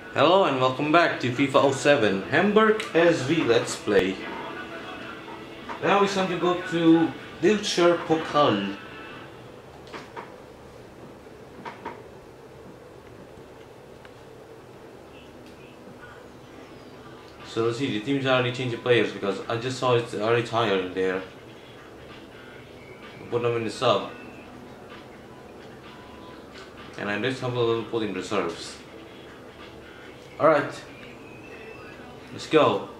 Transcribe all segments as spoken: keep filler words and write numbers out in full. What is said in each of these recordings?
Hello and welcome back to FIFA oh seven Hamburg S V Let's Play. Now it's time to go to Deutscher Pokal. So let's see, the teams already changed the players because I just saw it's already tired in there. Put them in the sub. And I just have a little put in reserves. Alright. Let's go.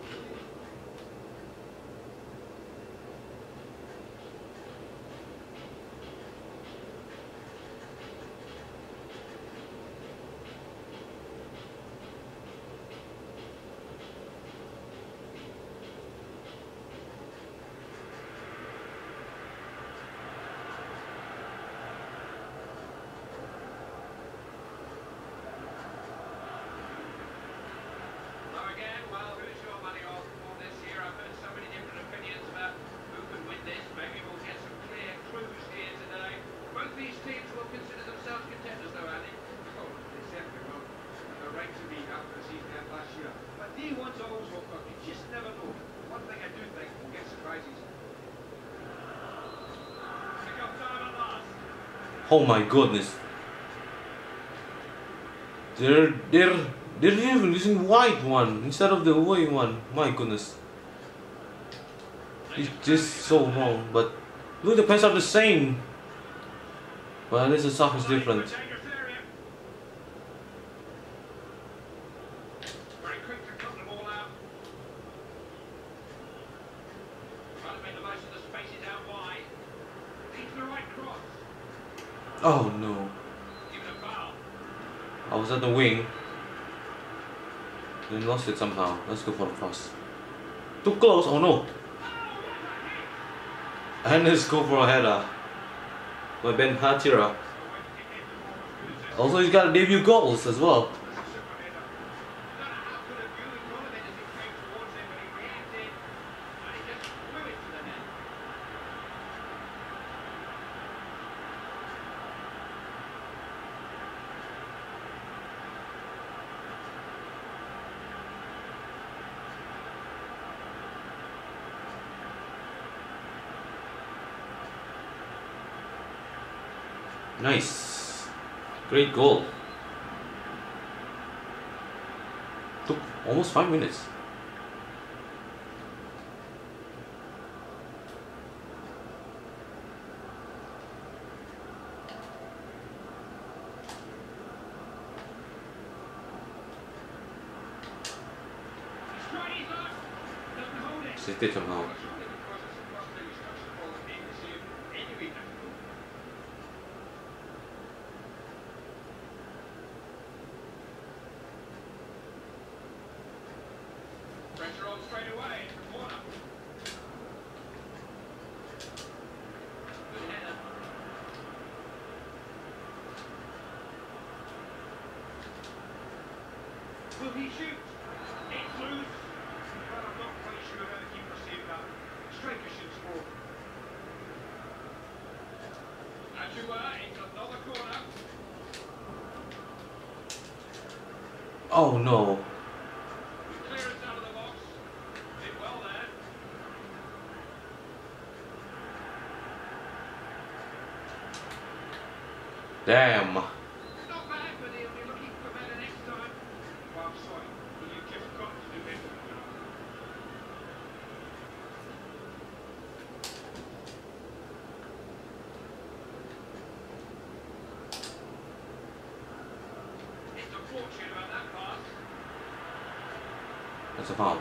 Oh my goodness. They're they're they're even using white one instead of the away one. My goodness. It's just so wrong, but look, the pants are the same. But at least the sock is different. Oh no. I was at the wing. Then lost it somehow. Let's go for the cross. Too close, oh no. And let's go for a header. By Ben Hatira. Also he's got debut goals as well. Nice. Great goal. Took almost five minutes. Saved it somehow. Pressure on straight away from corner. Good header. Will he shoot? It's loose. Well, I'm not quite sure how the keeper saved that. Striker should score. Ajua into another corner. Oh no. Damn. Not bad, but he'll be looking for better next time. Well, I'm sorry, but you've just got to do better. It's unfortunate about that pass. That's a foul.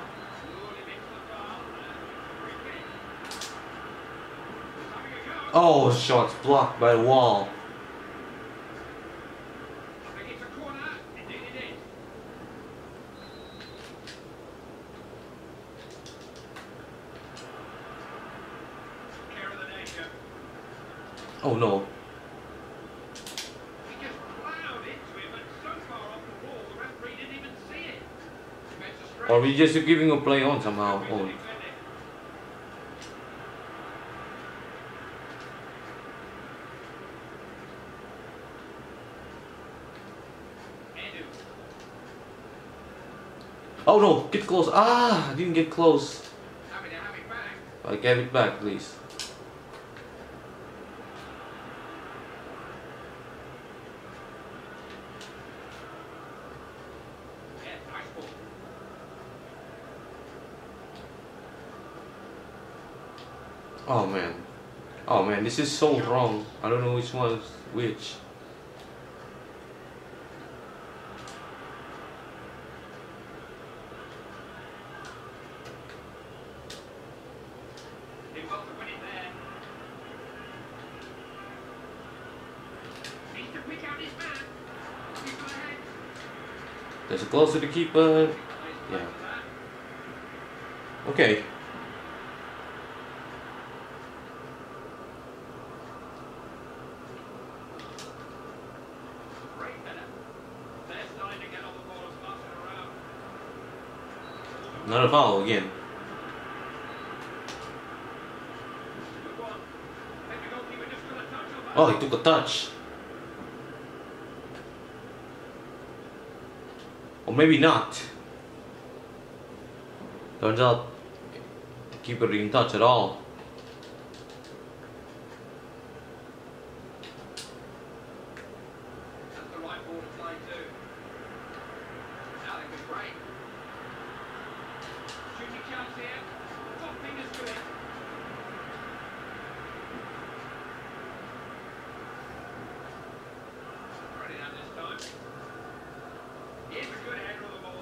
Oh, shots blocked by the wall. Oh no. He just plowed into him and so far off the wall, the referee didn't even see it. Or we just giving a play on somehow. Oh. Oh no, get close. Ah, I didn't get close. Happy to have it back. I get it back, please. Yeah, nice ball. Oh man. Oh man, this is so wrong. I don't know which one is which. Did well to win it there. Needs to pick out his man. He's got ahead. There's a close to the keeper. Yeah. Okay. Great header. They're starting to get on the ball and passing around. Not a foul again. Good one. Think the goalkeeper just got a touch on that. Oh, he took a touch. Or maybe not. Turns out the keeper didn't touch at all. That's the right ball to play too. Now they've been great. Shooting chance here. Top fingers to it. Ready down this time. Here's a good header of the ball.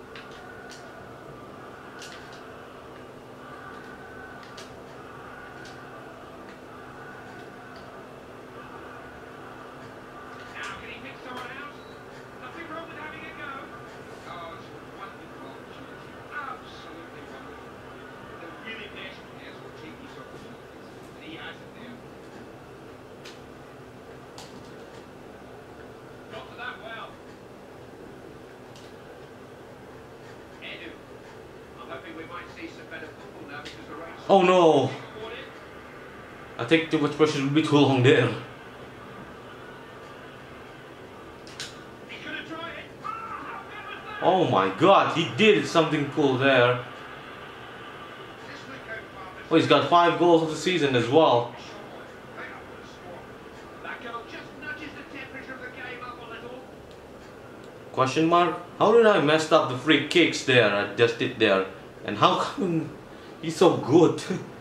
Now can he pick someone else? Nothing wrong with having a go. Oh, it's a wonderful opportunity. Absolutely wonderful. The willingness players will take these opportunities. And he has it there. Got to that well. Edu. I'm hoping we might see some better football now because the race. Oh no! Awarded. I think too much pressure will be too long there. He's gonna try it. Ah, how good was that? Oh my god, he did something cool there. This will go far. Oh, he's got five goals of the season as well. That goal just nudges the temperature of the game up a little. Question mark? How did I mess up the free kicks there? I just did there. And how come he's so good?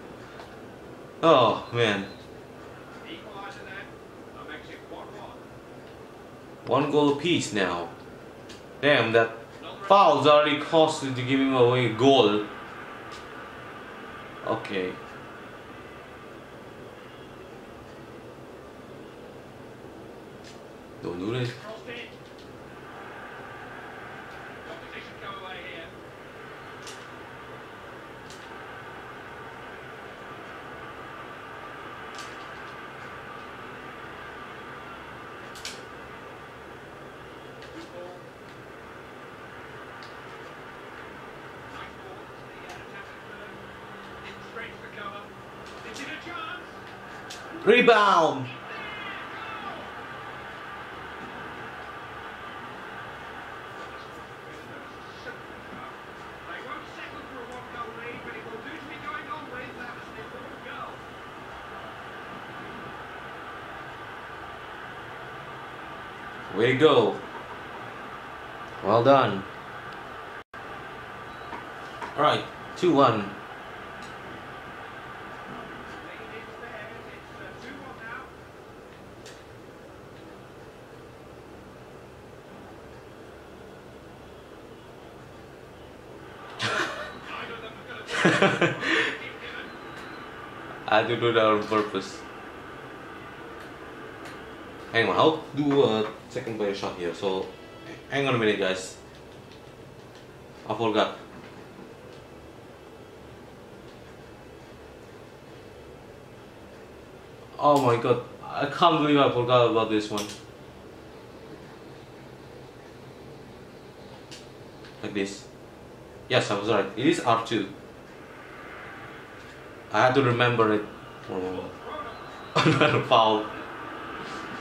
Oh man. Equaliser there. That makes it one one. One goal apiece now. Damn, that foul's already costly to give him away a goal. Okay. Don't do this. Crossed it. Competition come away here. Good ball. Nice ball. The uh, attacking third. Didn't stretch the cover. Is it a chance? Rebound! They won't settle for a one-goal lead, but it will do to be going on with. That was an important goal. Way to go. Well done. Alright, two one. Lead is theirs. It's uh, two one now. Neither of them are going to I had to do that on purpose. Hang on, I'll do a second player shot here, so hang on a minute guys. I forgot. Oh my god, I can't believe I forgot about this one. Like this. Yes, I was right. It is R two. I had to remember it for a moment. Another foul.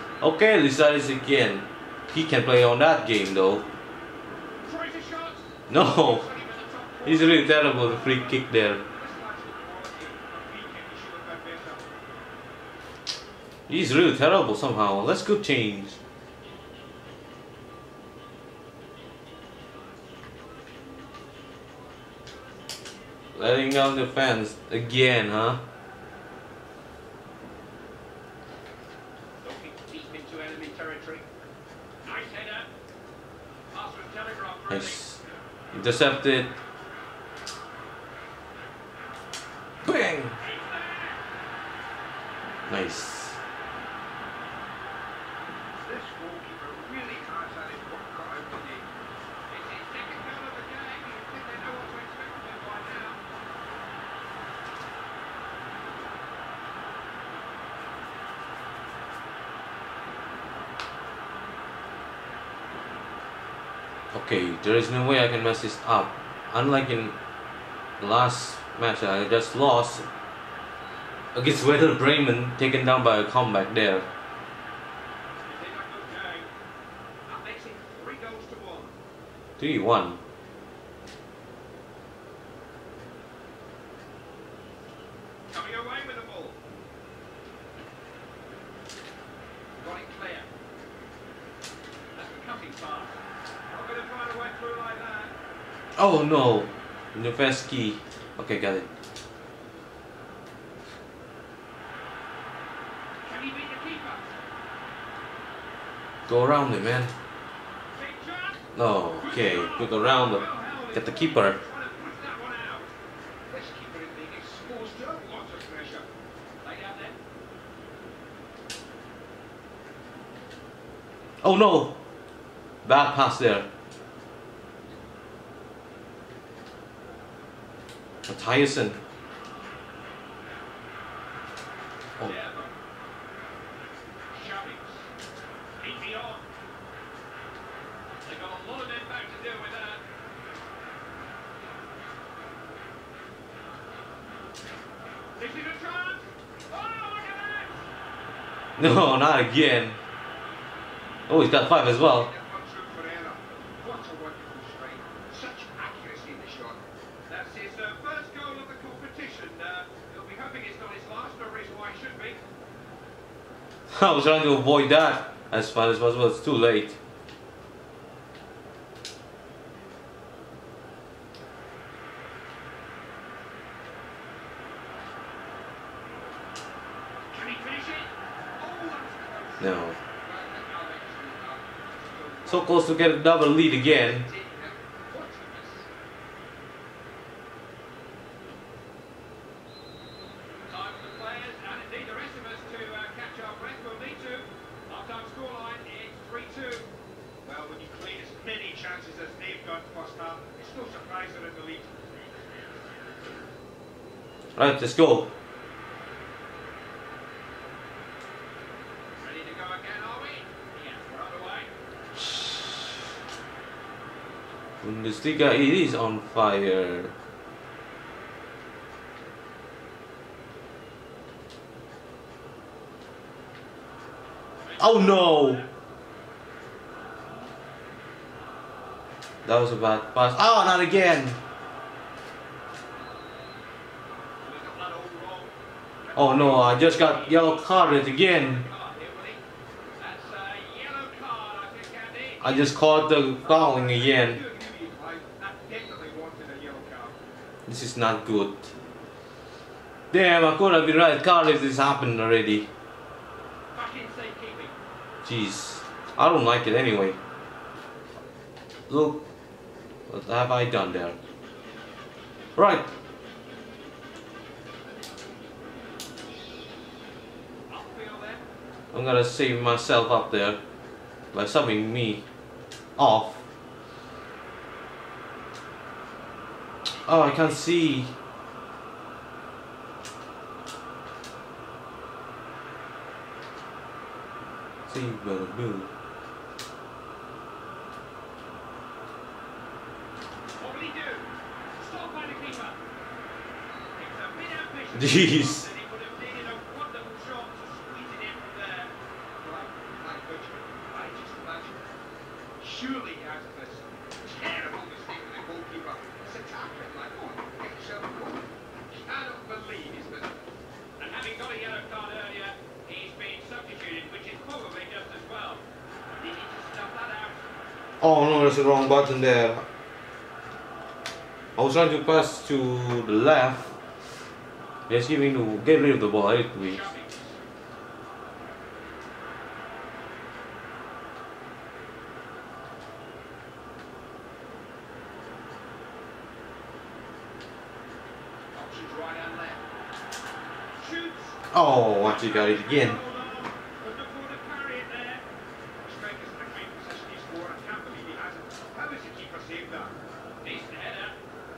Okay, Lizard is again. He can play on that game though. Tries a shot. No, he's really terrible. The free kick there. He's really terrible somehow. Let's go change. Letting out the fans again, huh? Nice. Intercepted. Bang! Nice. This goalkeeper really has had his work cut out today. It's his second goal of the game. You think they know what to expect from him by now. Okay, there is no way I can mess this up. Unlike in the last match I just lost against Werder Bremen, taken down by a comeback there. Is it a good game? That makes it three goals to one. three one. Coming away with the ball. Got it clear. That's the cutting pass. Not going to find a way through like that. Oh no, Nufeski. Okay, got it. Can he beat the keeper? Go around it, man. Big chance. No, okay, look around, but get the keeper. Trying to push that one out. This keeper is being exposed to lots of pressure. Lay down there. Oh no, bad pass there. Tyson. Oh. Shovings. Keep me on. They've got a lot of men back to deal with that. This is a chance. Oh, look at that. No, not again. Oh, he's got five as well. One through for error. What a wonderful strike. Such accuracy in the shot. That's his uh, first goal of the competition. Uh, he'll be hoping it's not his last. No reason why it should be. I was trying to avoid that as far as possible. It's too late. Can he finish it? Oh, that's close. No. So close to get a double lead again. Time for the players and indeed the rest of us to uh, catch our breath. We'll need to. Half-time scoreline is three two. Well, when you create as many chances as they've done first half, it's no surprise they're in the lead. Right, let's go. Ready to go again, are we? Yes, we're underway. Bundesliga, it is on fire. Oh no! That was a bad pass. Oh, not again! We've got that all wrong. Oh no, I just got yellow carded again. Card here, Willie. That's a yellow card, I think, Andy. I just caught the fouling I again. do agree with you, Clive. That definitely wanted a yellow card. This is not good. Damn, I could have been right card if this happened already. Back in safekeeping. Jeez, I don't like it anyway. Look, what have I done there? Right. Upfield then. I'm gonna save myself up there by subbing me off. Oh, I can't see. See, better move. What will he do? Stop by the keeper. It's a bit ambitious. Jeez. And he would have needed a wonderful shot to squeeze it in from there. Right, like Butcher. I just imagine. Surely out of this terrible mistake with the goalkeeper. got a yellow card earlier. He's been substituted, which is probably just as well. He needs to stuff that out. Oh no, there's a wrong button there. I was trying to pass to the left. Just giving to get rid of the ball. It we. Options right and left. Shoots. Oh, once he got it again. Hold on. Couldn't afford to carry it there. Strikers in a great position he scored. I can't believe he hasn't. How is the keeper saved that? Decent header.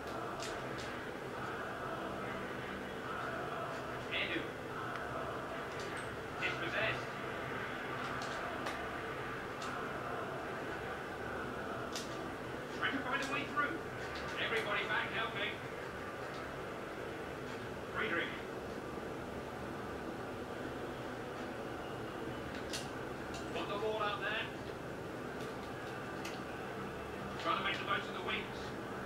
Edu. Dispossessed. Trying to find a way through. Everybody back helping. Friedrich. Got the ball out there. Trying to make the most of the wings.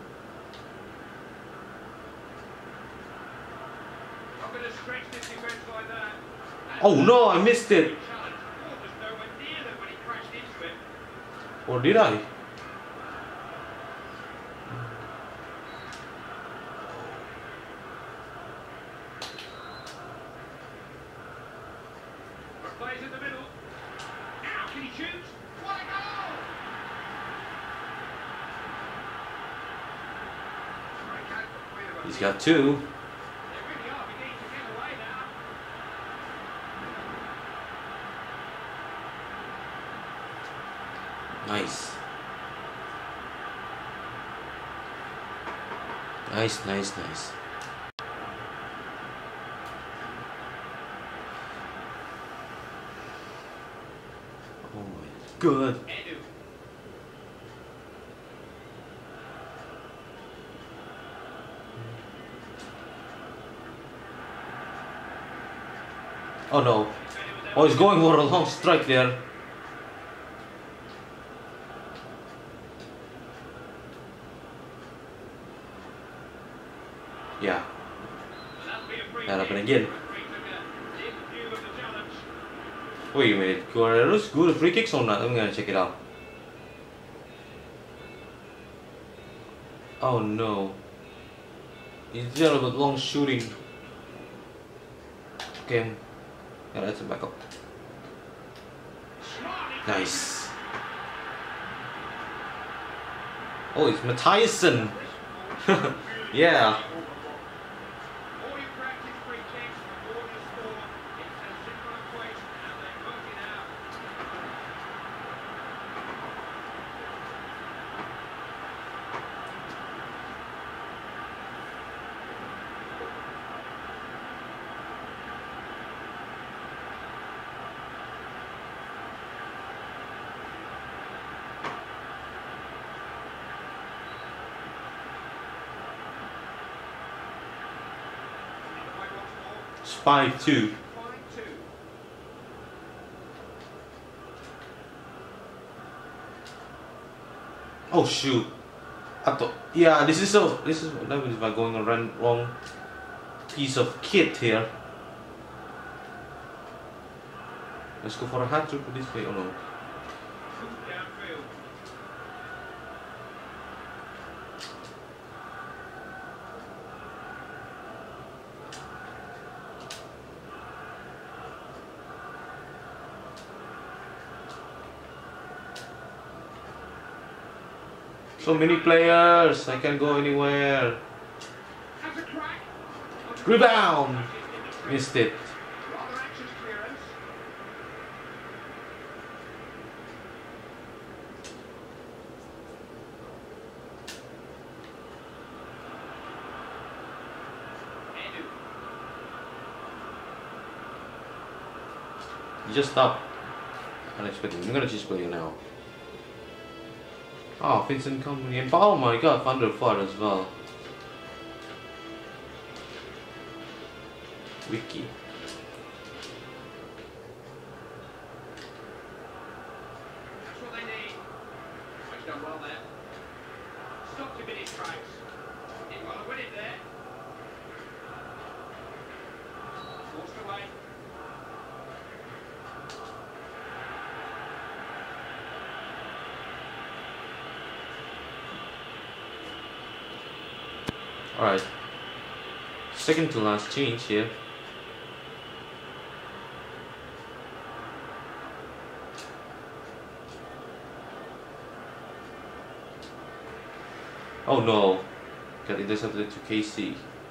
Not going to stretch this defence like that. And Oh no, I missed it. challenge. The ball was nowhere near them when he crashed into it. Or did I? Plays in the middle. Now can he shoot? What a goal! Strike out for three of them. He's got two. They really are beginning to get away now. Nice. Nice, nice, nice. Oh my god. Edu. Oh no. Oh, he's going for a long strike there. Yeah, And that'll be a free that kick. happened again. Referee took a dim view of the challenge. Wait a minute, Guerrero's good at free kicks or not? I'm gonna check it out. Oh no. He's just a long shooting. Okay. Yeah, that's a backup. Smartly Nice. Oh, it's Mathiasen. Yeah. All you practice free kicks before you score. It's a simple equation and they work it out. Underway once more. It's five two. five two. Oh shoot. I thought, yeah, this is so, this is what happens if I'm going around wrong piece of kit here. Let's go for a hat trick this way. Oh no. Downfield. So many players, I can't go anywhere. Has a crack. Rebound! Missed it. Rather anxious clearance. Edu. You just stop. Unexpected. I'm gonna just play you now. Oh, Vincent Company. And oh my god, Thunder Flood as well. Wiki. That's what they need. He's done well there. Stopped him in his tracks. Didn't want to win it there. Forced away. Alright. Second to last change here. Oh no. Got intercepted to K C.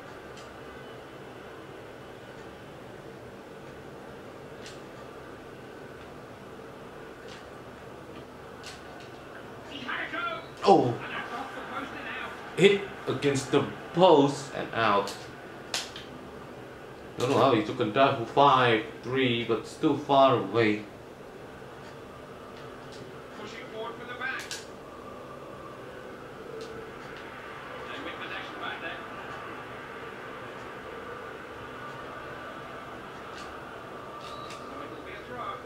Oh! Hit against the post and out. Don't know how he took a dive for five three, but still far away. Pushing forward for the back. They win possession back there. So it'll be a throw.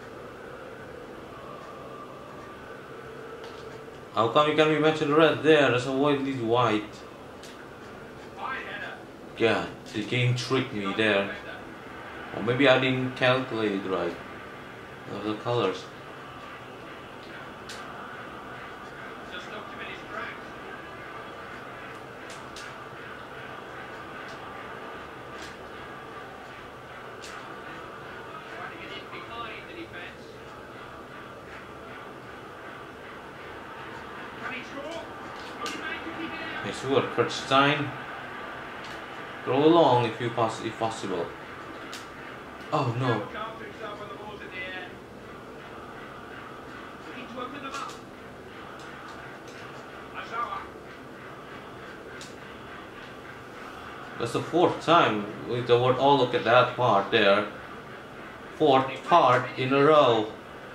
How come you can't be mentioned red there? Let's avoid these white. High header. Yeah, the game tricked me there. Or maybe I didn't calculate it right. Of the colors. Just knocked him in his tracks. Trying to get in behind the defence. Can he score? Only man to keep it out. Nice work, Kurtstein. Go along if you poss if possible. Oh no. Look after himself when the ball's in the air. Looking to open them up. Azawa. That's the fourth time with the word. Oh, look at that part there. Fourth part in a row.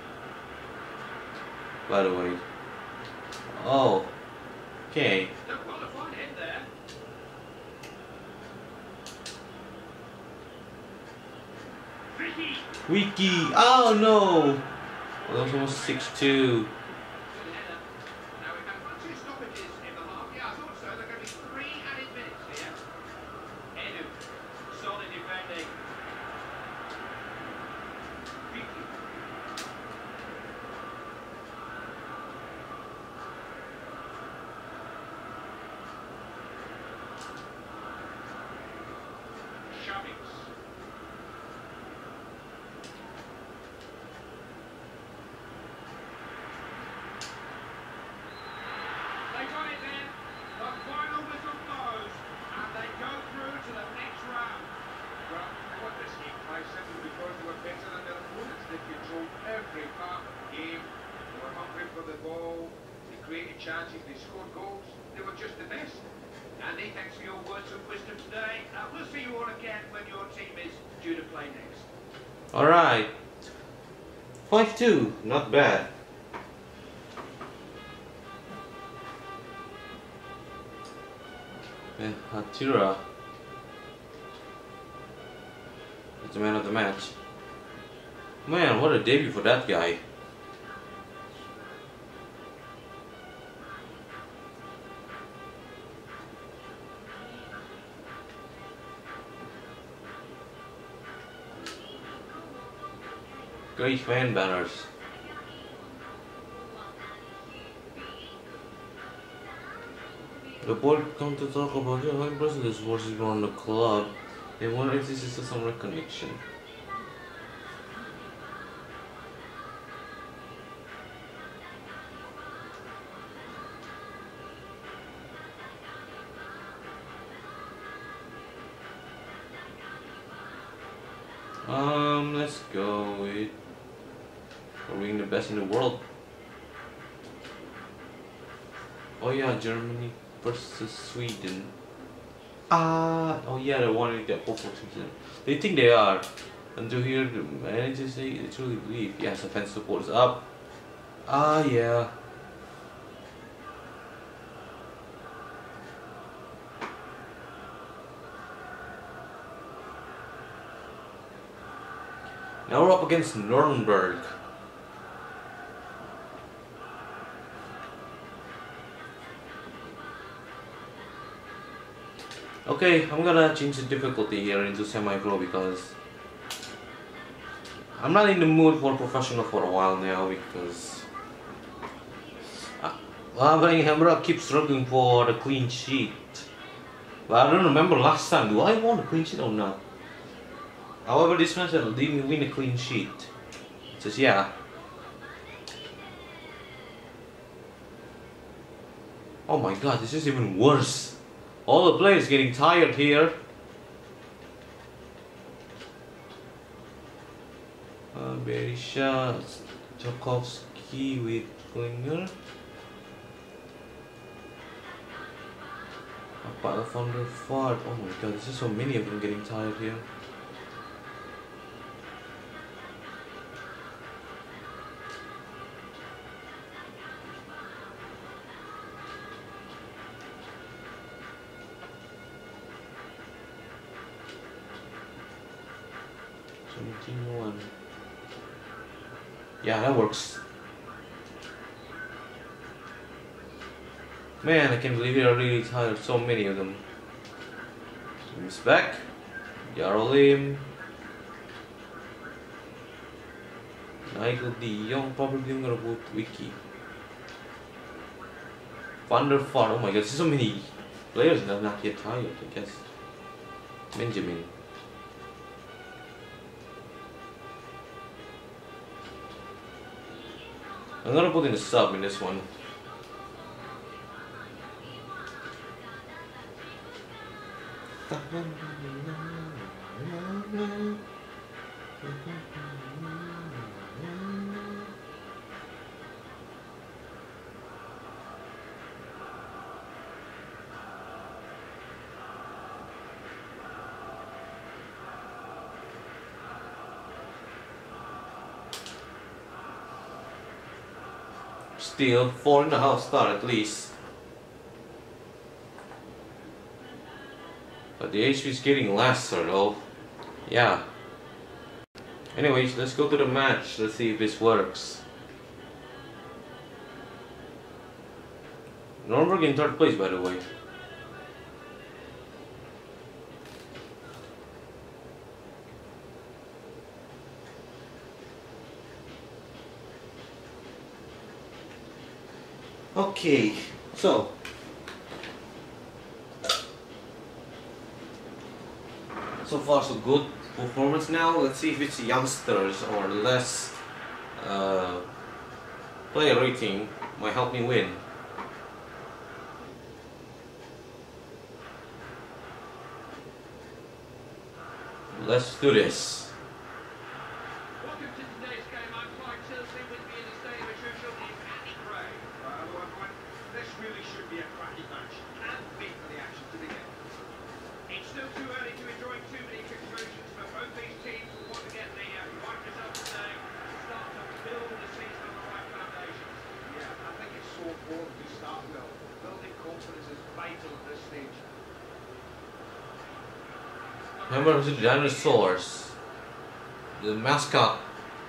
By the way. Oh. Okay. Look, well, a fine head there. Vicky. Wiki. Oh no. Well, that was almost six two. Good header. Now we've had one, two stoppages in the half. Yeah, I thought so. There are going to be three added minutes here. Edu. Solid defending. Vicky. Shovings. They got it then. The final whistle blows, and they go through to the next round. Well, they won this game five simply because they were better than their opponents. They controlled every part of the game. They were hungry for the ball. They created chances. They scored goals. They were just the best. Andy, thanks for your words of wisdom today. Uh, we'll see you all again when your team is due to play next. Alright. five two. Not bad. Yeah, Hatira is the man of the match. Man, what a debut for that guy. Great fan banners. The board come to talk about your high presidents versus on the club. They wonder if this is some recognition. Um, let's go with for being the best in the world. Oh yeah, Germany versus Sweden. Ah, oh yeah, they wanted the hopeful season. They think they are. Until here, the managers say they truly believe. Yes, the fan support is up. Ah, yeah. Now we're up against Nuremberg. Okay, I'm gonna change the difficulty here into semi-pro because I'm not in the mood for professional for a while now because uh, Hamra keeps struggling for the clean sheet. But I don't remember last time. Do I want a clean sheet or not? However, this match I didn't win a clean sheet. It says yeah. Oh my god, this is even worse. All the players getting tired here. Uh, Berisha, Tchaikovsky with Klinger. Apart from the Ford. Oh my god, there's just so many of them getting tired here. seventeen one. Yeah, that works. Man, I can't believe they are really tired. So many of them. He's back. Yarolim. Nigel De Jong, probably gonna vote Wiki. Van der Vaart. Oh my god, there's so many players that are not yet tired, I guess. Benjamin. I'm gonna put in a sub in this one. Still four and a half star at least. But the H P is getting lesser though. Yeah. Anyways, let's go to the match. Let's see if this works. Nürnberg in third place, by the way. Okay, so so far so good performance. Now let's see if it's youngsters or less uh, player rating might help me win. Let's do this. Welcome to today's game. I'm Clyde Tilsley. With me in the stadium as usual is Andy Gray. Well, everyone, this really should be a cracking match. Can't wait for the action to begin. It's still too early to enjoy too many conclusions, but both these teams will want to get the uh, right result today to start to build the season on the right foundations. Yeah, I think it's so important to start well. Building confidence is vital at this stage. Remember the dinosaurs, the mascot.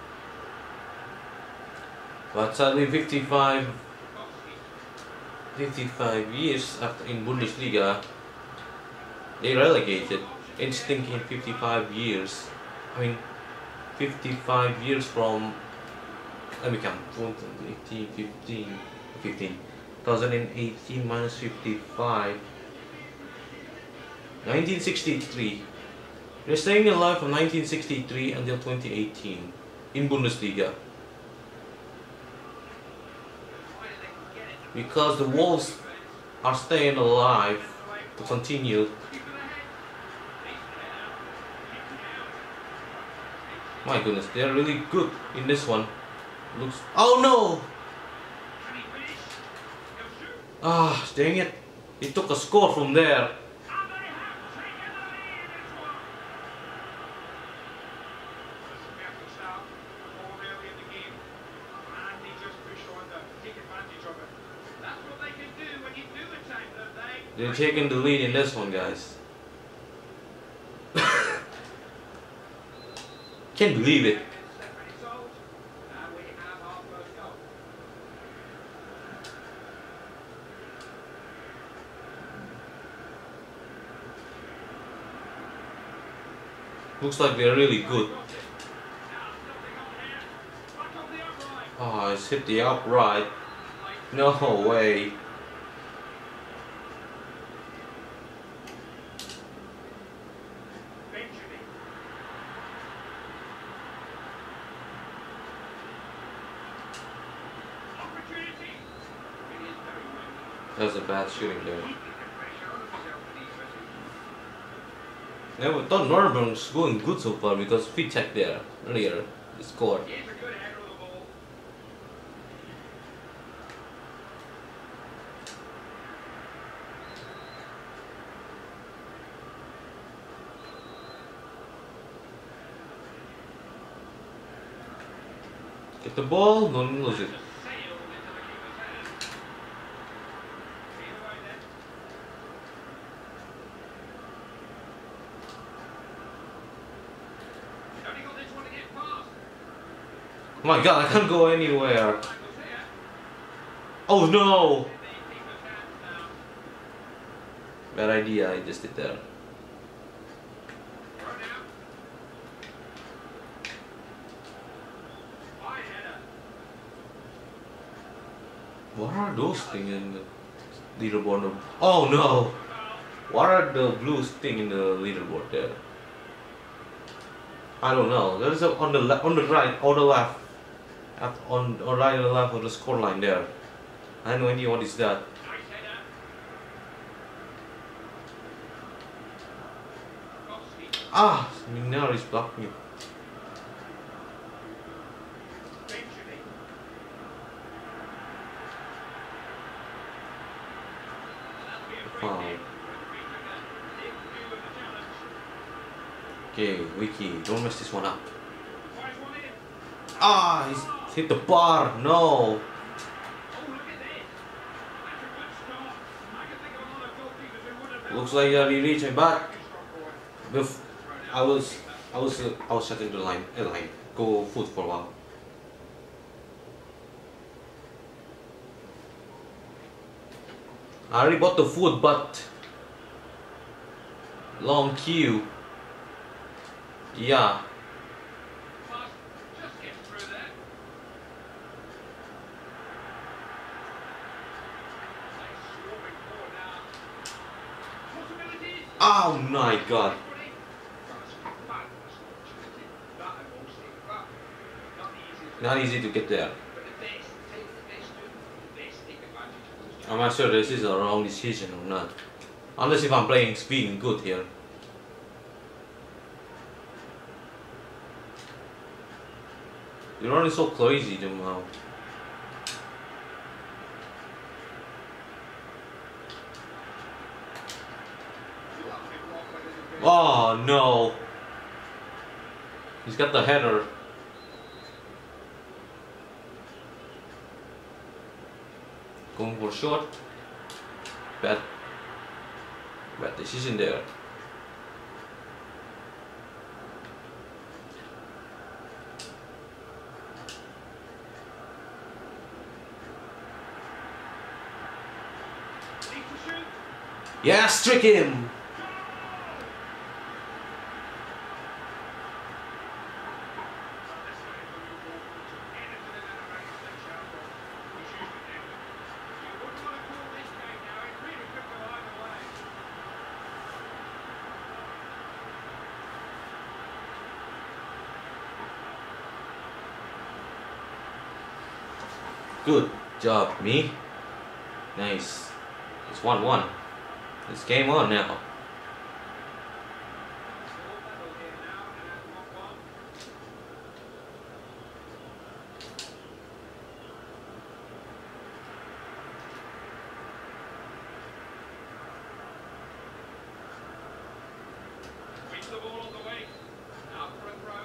But sadly, fifty-five, fifty-five years after in Bundesliga, they relegated. It's thinking fifty-five years. I mean, fifty-five years from. Let me count. eighteen, fifteen, fifteen. twenty eighteen minus fifty-five. nineteen sixty-three. They're staying alive from nineteen sixty-three until twenty eighteen in Bundesliga. Because the Wolves are staying alive to continue. My goodness, they're really good in this one. Looks. Oh no! Ah, dang it! He took a score from there. They're taking the lead in this one, guys. Can't believe it. Looks like they're really good. Oh, it's hit the upright. No way. That's a bad shooting there. Yeah, we thought Norburn was going good so far because we checked there earlier. The score. Get the ball, don't lose it. Oh my god, I can't go anywhere. Oh no! Bad idea, I just did there. What are those things in the leaderboard? Oh no! What are the blue thing in the leaderboard there? I don't know. There is a on the left, on the right, or the left, at on or right or the left of the score line there. I have no idea what is that. Ah, Minar is blocking it. Foul. Okay, Wiki, don't mess this one up. Ah, he's hit the bar. No. Looks like uh, he reaching back. Bef I was, I was, uh, I was setting the line. A line. Go foot for a while. I already bought the food, but long queue. Yeah. Oh my god. Not easy to get there. I'm not sure this is a wrong decision or not. Unless if I'm playing speed good here. You're running so crazy, Jamal. Oh no! He's got the header. Going for short. Bad, bad decision there. Yes, trick him. Good job, me. Nice. It's one one. It's game on now. Wins the ball on the way. Out for a throw.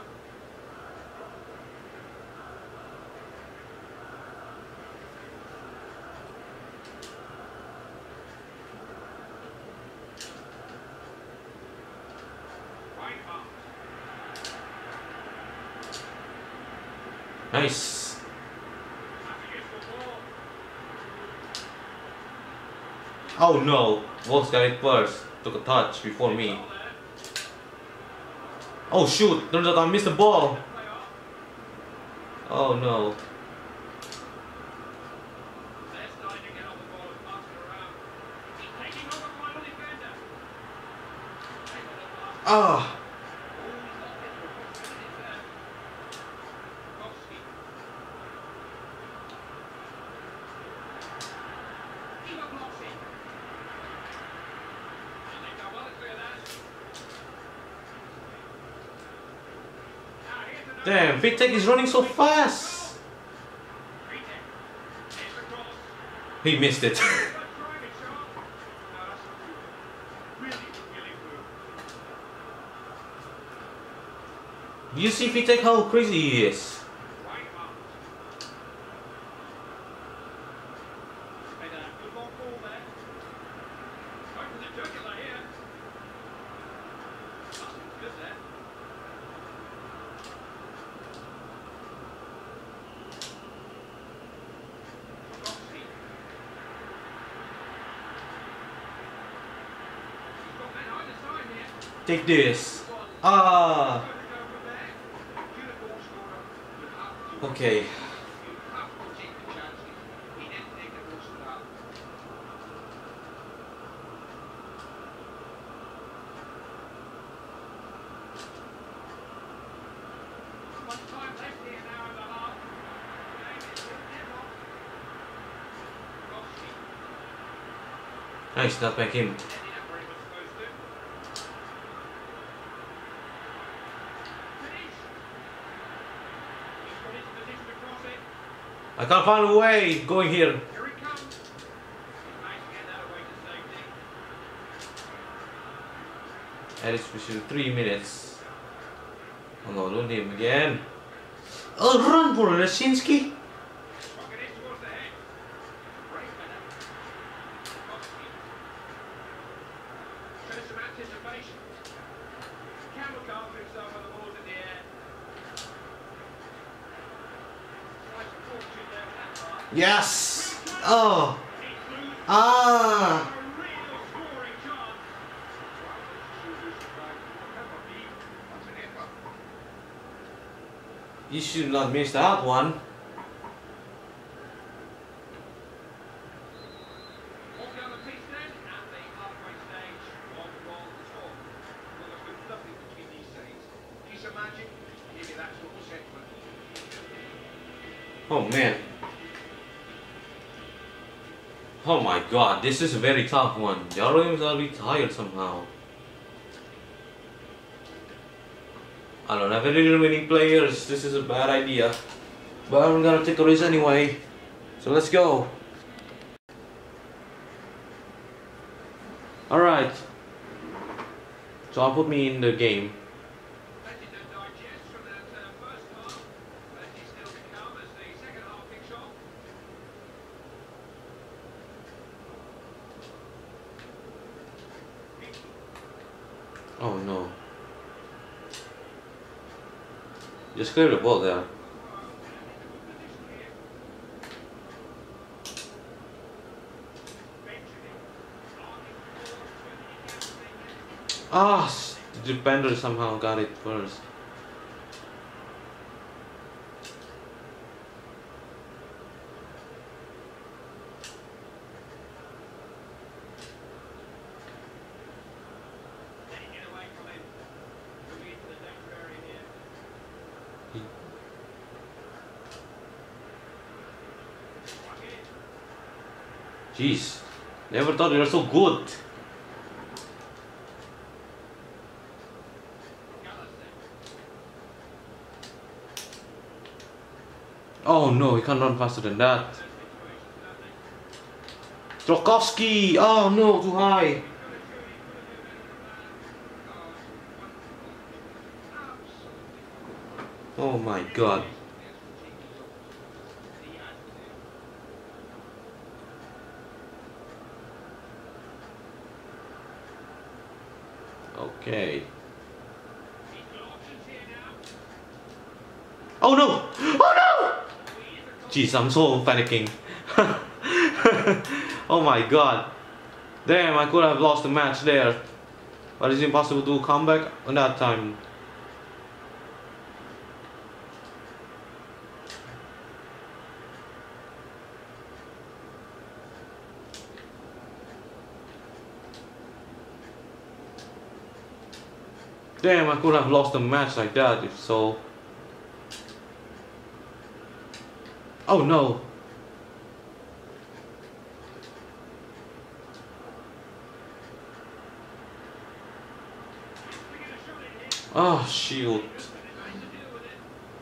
Nice. Oh no, Wolves got it first. Took a touch before me. Oh shoot, turns out I missed the ball. Oh no. Ah. Damn, Vitek is running so fast. He missed it. Do you see Vitek how crazy he is? Take this. Ah. Okay. Nice, not back in. I can't find a way going here. That is for three minutes. Oh no, don't hit him again. Oh, run for it, Rasinski. Yes! Oh! Ah! You should not miss that one. Oh man. Oh my god, this is a very tough one. Yaroim are retired somehow. I don't have any remaining players. This is a bad idea. But I'm gonna take a risk anyway. So let's go. Alright. So I'll put me in the game. Oh no. Just clear the ball there. Ah, the defender somehow got it first. Jeez, never thought you were so good. Oh no, he can't run faster than that. Trokowski! Oh no, too high. Oh my god. Okay. Oh no! Oh no! Jeez, I'm so panicking. Oh my god. Damn, I could have lost the match there. But it's impossible to come back on that time. Damn, I could have lost a match like that if so. Oh no. Oh shoot.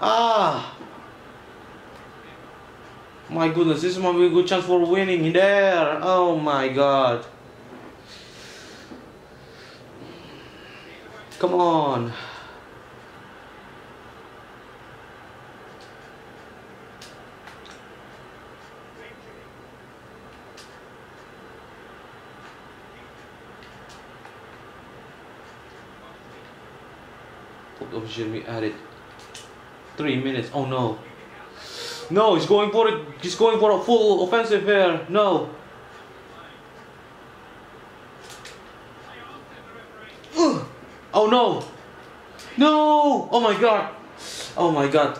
Ah! My goodness, this is my very good chance for winning there. Oh my god. Come on. Obviously we added three minutes. Oh no. No, he's going for it. He's going for a full offensive here. No. Ugh. Oh no. No. Oh my god. Oh my god.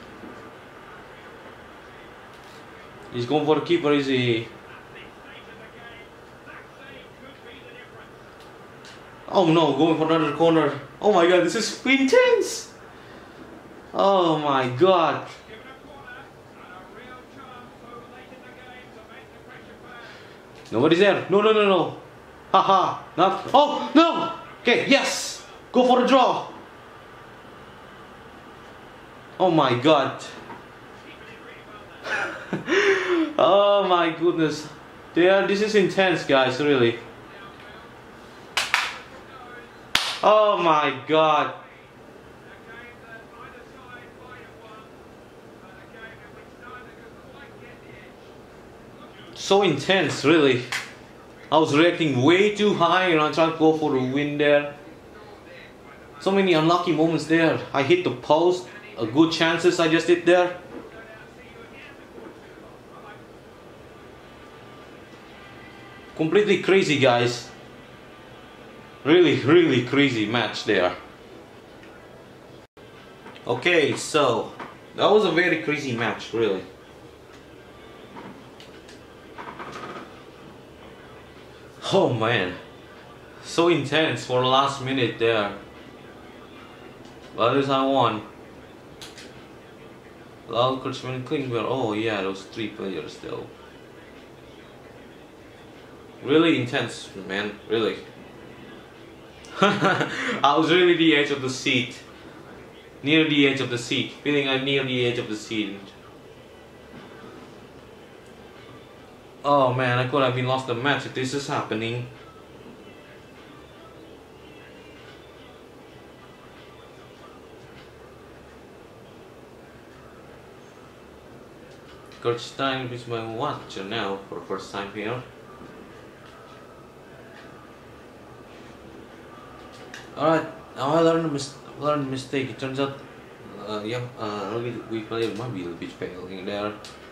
He's going for the keeper, is he? Oh no, going for another corner. Oh my god, this is intense. Oh my god. Nobody's there. No, no, no, no. Haha. Not. Oh, no. Okay, yes. Go for the draw. Oh my god. Oh my goodness. Yeah, this is intense, guys, really. Oh my god. So intense, really. I was reacting way too high and I tried to go for the win there. So many unlucky moments there. I hit the post. A good chances I just did there. Completely crazy, guys. Really, really crazy match there. Okay, so that was a very crazy match, really. Oh man, so intense for the last minute there. But at least I won. Lal Kurtzman Klingberg. Oh yeah, those three players still. Really intense, man. Really. I was really the edge of the seat. Near the edge of the seat. Feeling I'm near the edge of the seat. Oh man, I could have been lost the match if this is happening. Kurt Stein is my watcher now for the first time here. Alright, now I learned a mis learned a mistake. It turns out, uh, yeah, uh, we played might be a little bit failing there.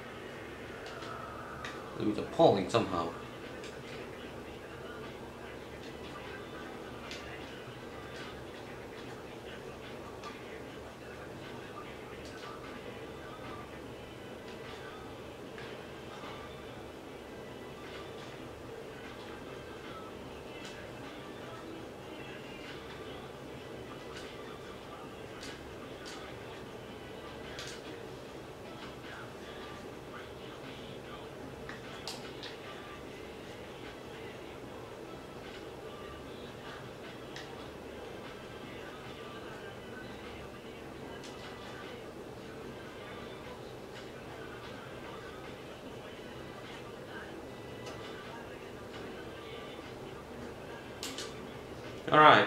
A little bit appalling somehow. Alright.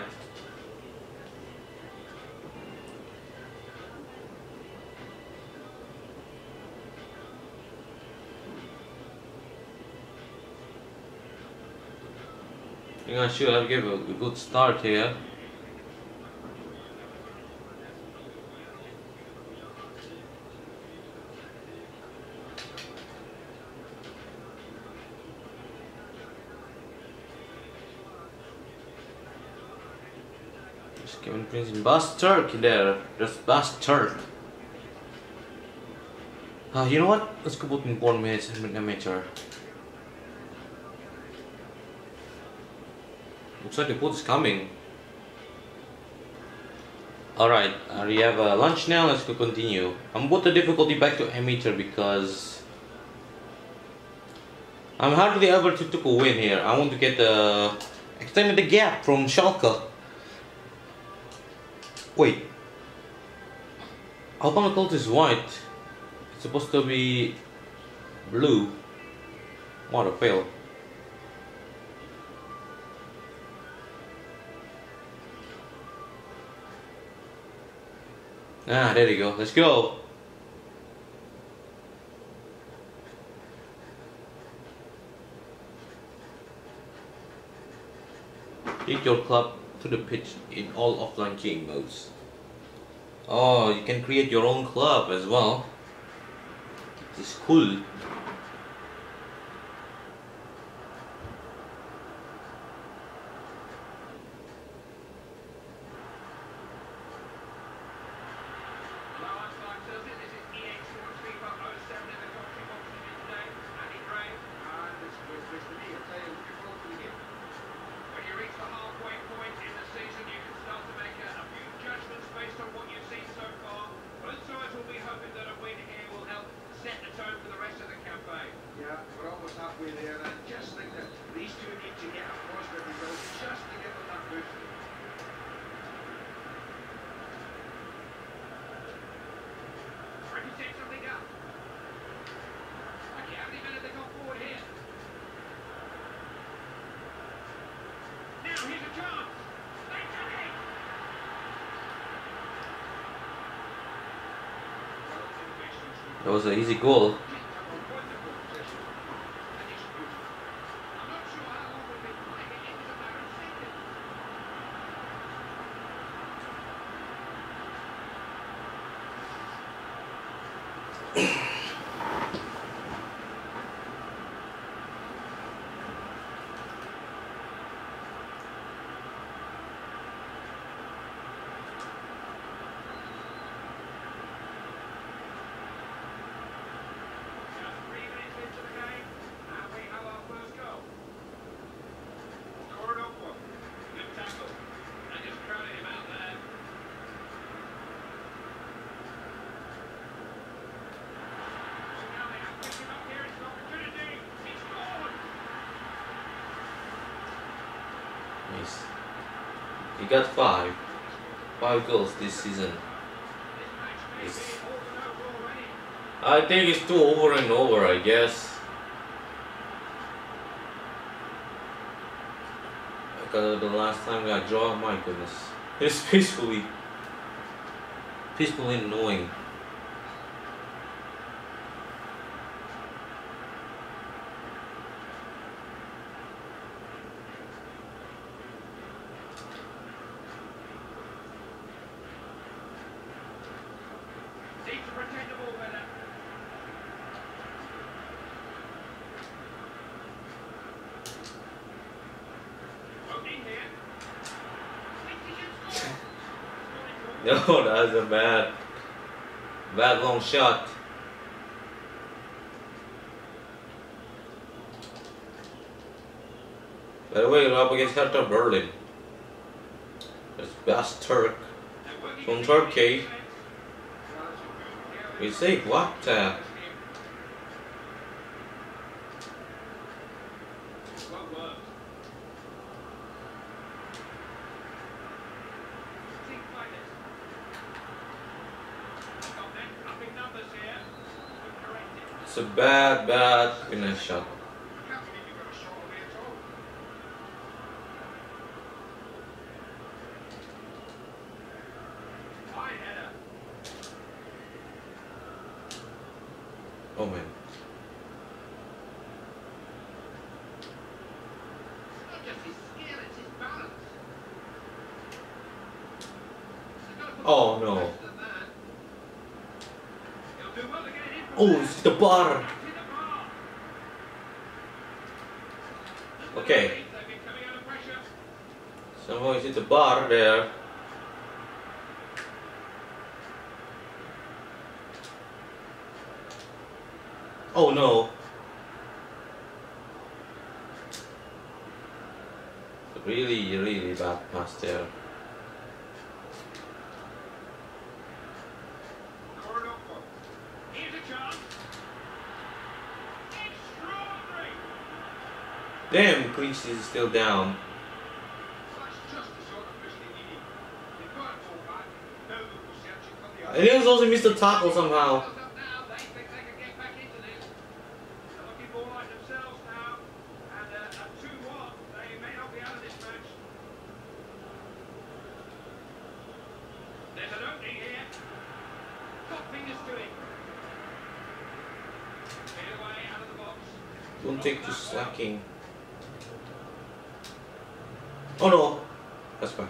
I think I should have given a good start here. Kevin Prince in Bastard there. Just Bastard. Uh, you know what? Let's go put in one minute amateur. Looks like the boat is coming. Alright, uh, we have uh, lunch now. Let's go continue. I'm put the difficulty back to amateur because I'm hardly ever to took a win here. I want to get the extended the gap from Schalke. Wait. Alpana Cult is white. It's supposed to be blue. What a fail. Ah, there you go. Let's go. Take your club to the pitch in all offline game modes. Oh, you can create your own club as well. It's cool. Halfway there, and I just think that these two need to get a positive result just to give them that boost. Trying to set something up. Okay, how many men have they got forward here? Now here's a chance. They done it. That was an easy goal. Nice. He got five. Five goals this season. It's, I think it's too over and over, I guess. Because the last time I got drawn, my goodness. It's peacefully, peacefully annoying. No, that was a bad, bad long shot. By the way, we're up against Hertha Berlin. It's Bas Turk from Turkey. We say what? Uh, It's a bad, bad finish shot. Oh man. Oh no. Oh, it's the bar. Okay. Somehow it's the bar there. Oh no. Really, really bad pass there. Damn, Greece is still down. And he was also missed the tackle somehow. Don't take to slacking. Oh no, that's back.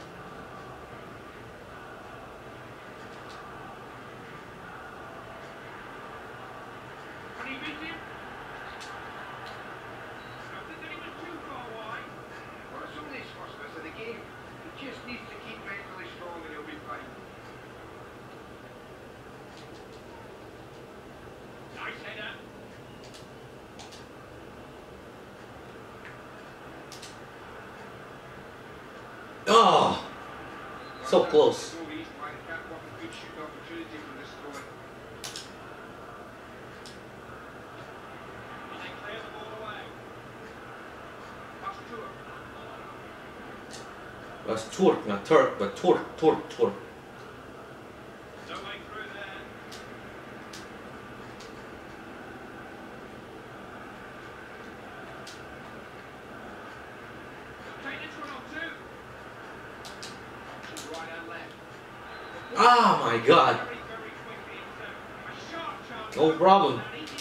Oh, so close. That's Turk, not Turk, but Turk, Turk, Turk. Ah, my God. No problem.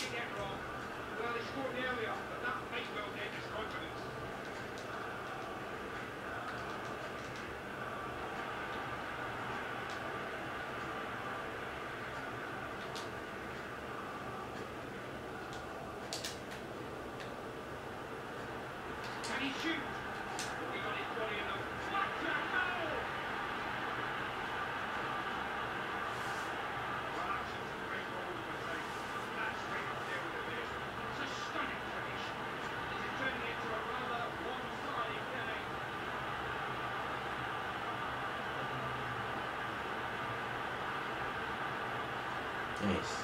Nice.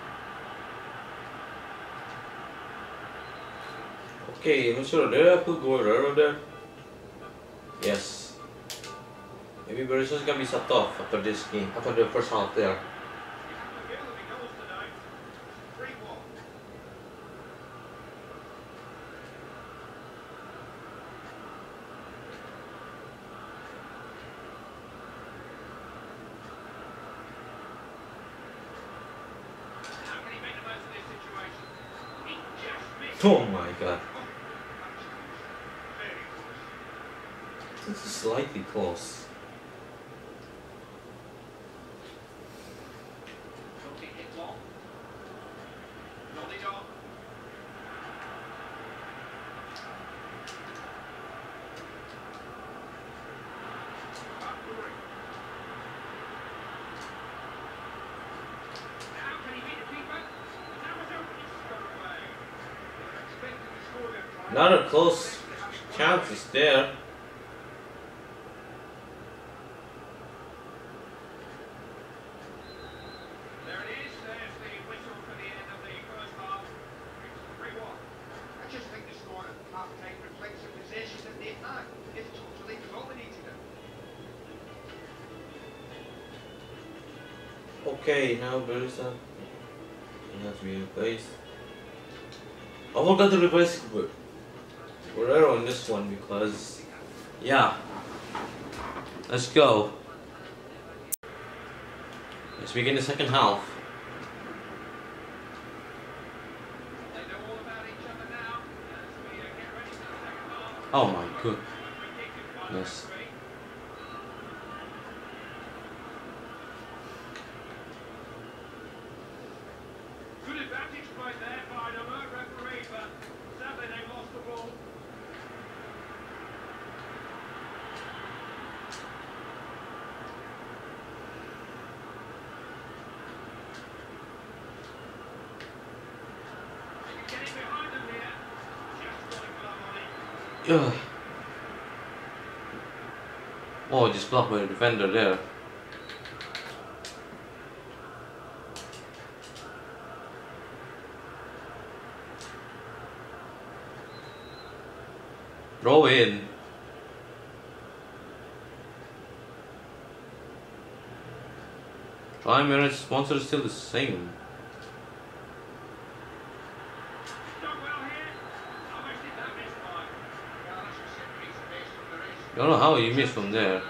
Okay, I'm sure there could go right there. Yes. Maybe Beresford's gonna be sucked off after this game, after the first half there. Oh my God. This is slightly close. Not a close chance is there. There it is. There's the whistle for the end of the first half. It's three one. I just think the score at half time reflects the possession that they've had. It's totally dominated them. Okay, now Beresford. He has to be replaced. I forgot to replace Guerrero on this one because, yeah. Let's go. Let's begin the second half. Oh my goodness. Good advantage play there by the referee, but sadly they lost the ball. Getting behind them here. Just got a glove on it. Ugh. Oh, just blocked by the defender there. Throw in. Five minutes, sponsor is still the same. I don't know how he missed from there.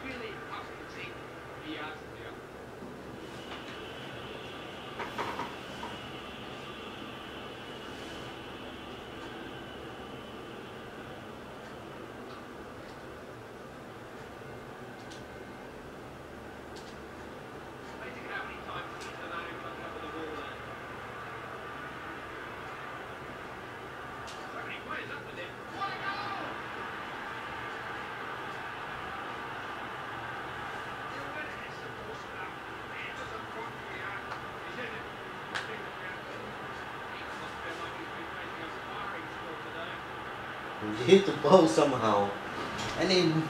He hit the ball somehow. And then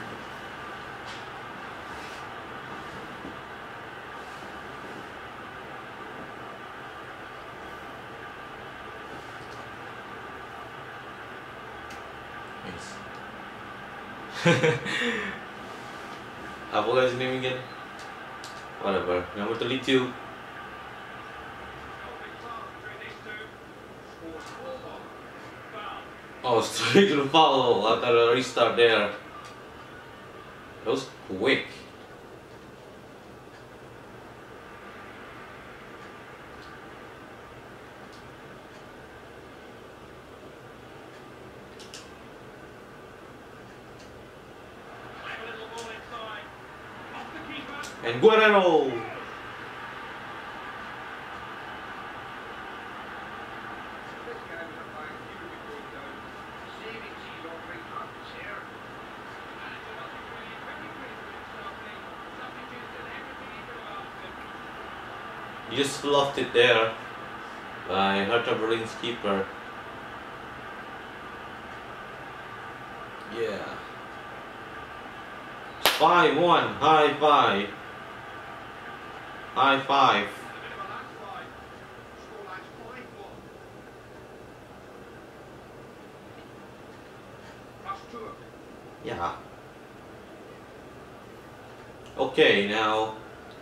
I forgot his name again. Whatever. Number thirty-two. Oh, straight to the foul. I got a restart there. That was quick. And Guerrero. He just fluffed it there by Hertha Berlin's keeper. Yeah. five one, high five. High five. Yeah. Okay, now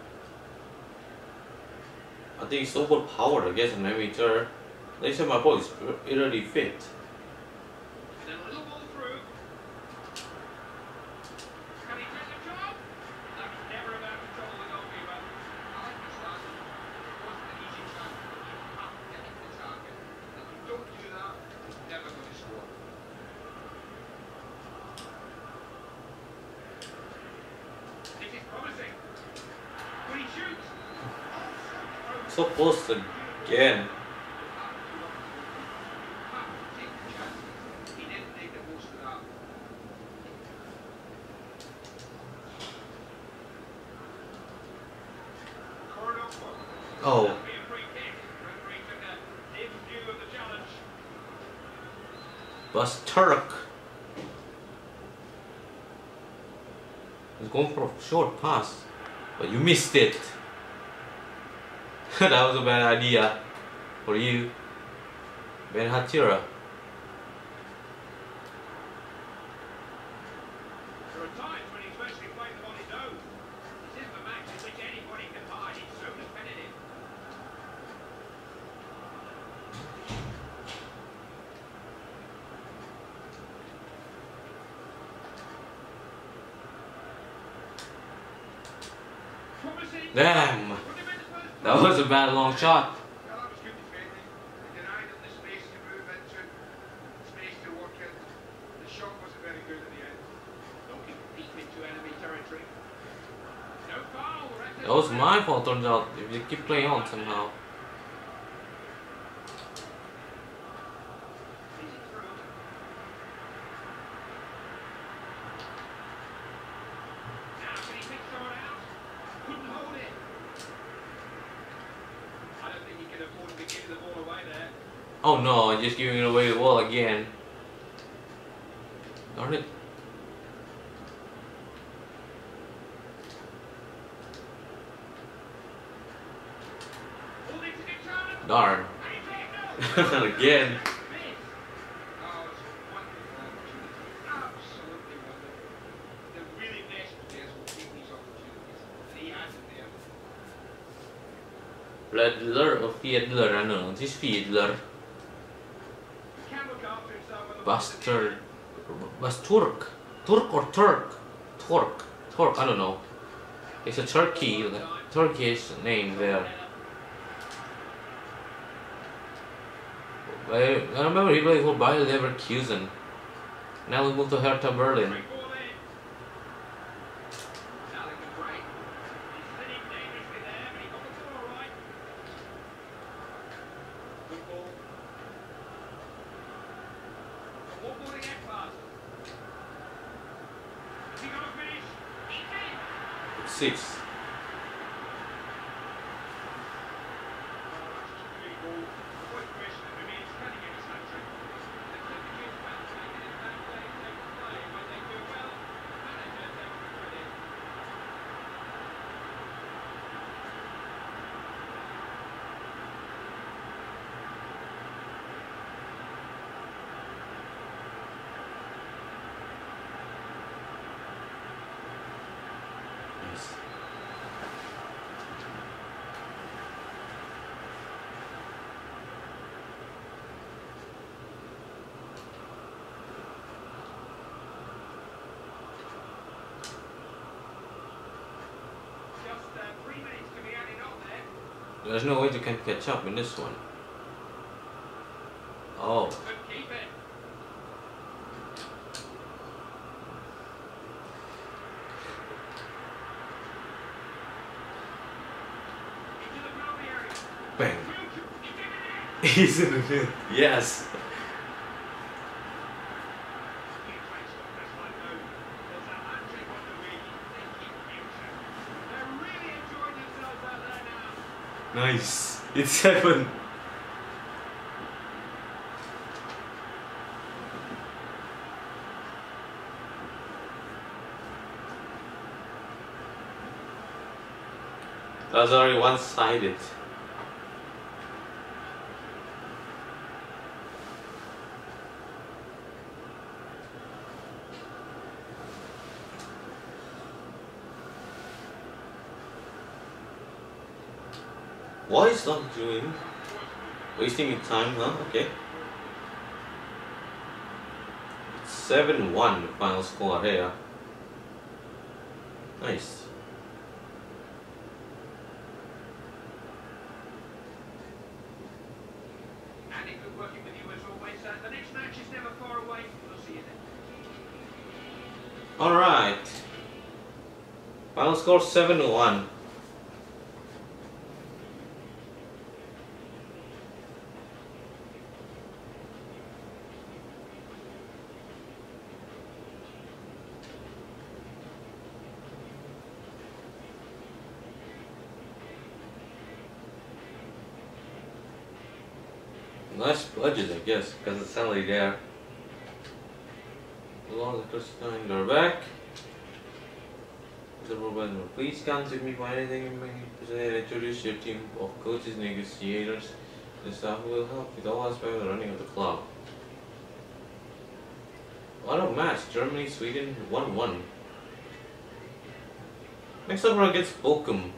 I think it's overpowered against an amateur. They said my ball is already fit. So close again. Oh. Bus Turk is going for a short pass, but you missed it. That was a bad idea for you, Ben Hatira. There are times when he's mostly playing them on his own. This isn't a match in which anybody can hide. It's so competitive. Damn, that was a bad long shot. Well, that was good defending. They denied him the space to move into, space to work in. The shot wasn't very good at the end. Don't get deep into enemy territory. No foul. That was my fault, turns out, if you keep playing on somehow. Oh no, I'm just giving away the ball again. Darn it. Darn. Again. Fiedler or Fiedler, I don't know. This Fiedler. Can look after himself with a Bastard. Was Turk. Turk or Turk? Turk. Turk, I don't know. It's a Turkey, like, Turkish name there. I, I remember he played for Bayer Leverkusen. Now we moved to Hertha Berlin. Quick ball in. Now they can break. He's sitting dangerously there, but he got the ball all right. Good ball. One ball to get past. Is he going to finish? He did. Six. Just uh, three minutes to be added on there. There's no way you can catch up in this one. Oh. Couldn't keep it. Into the penalty area. Bang. He did it. He's in the net. Yes. Nice. It's seven. That was already one-sided. What is not doing? Wasting your time, huh? Okay. It's seven one, the final score here. Nice. Andy, good working with you as always. Uh, the next match is never far away. We'll see you then. Alright. Final score seven one. Nice budget, I guess, because it's only there. Along the Christine, they're back. The Robin, please contact me for anything you may need. Introduce your team of coaches, negotiators, and staff who will help with all aspects of the running of the club. What a match! Germany, Sweden, one one. Next up, we're against Bochum.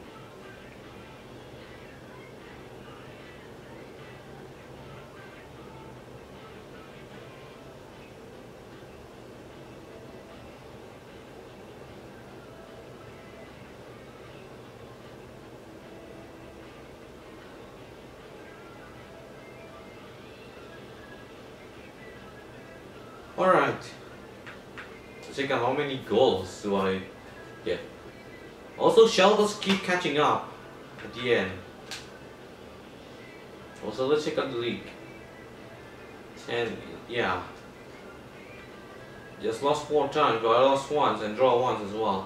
Alright. Let's check out how many goals do I get. Also, Schalke's keep catching up at the end. Also, let's check out the league. And yeah. Just lost four times, but I lost once and draw once as well.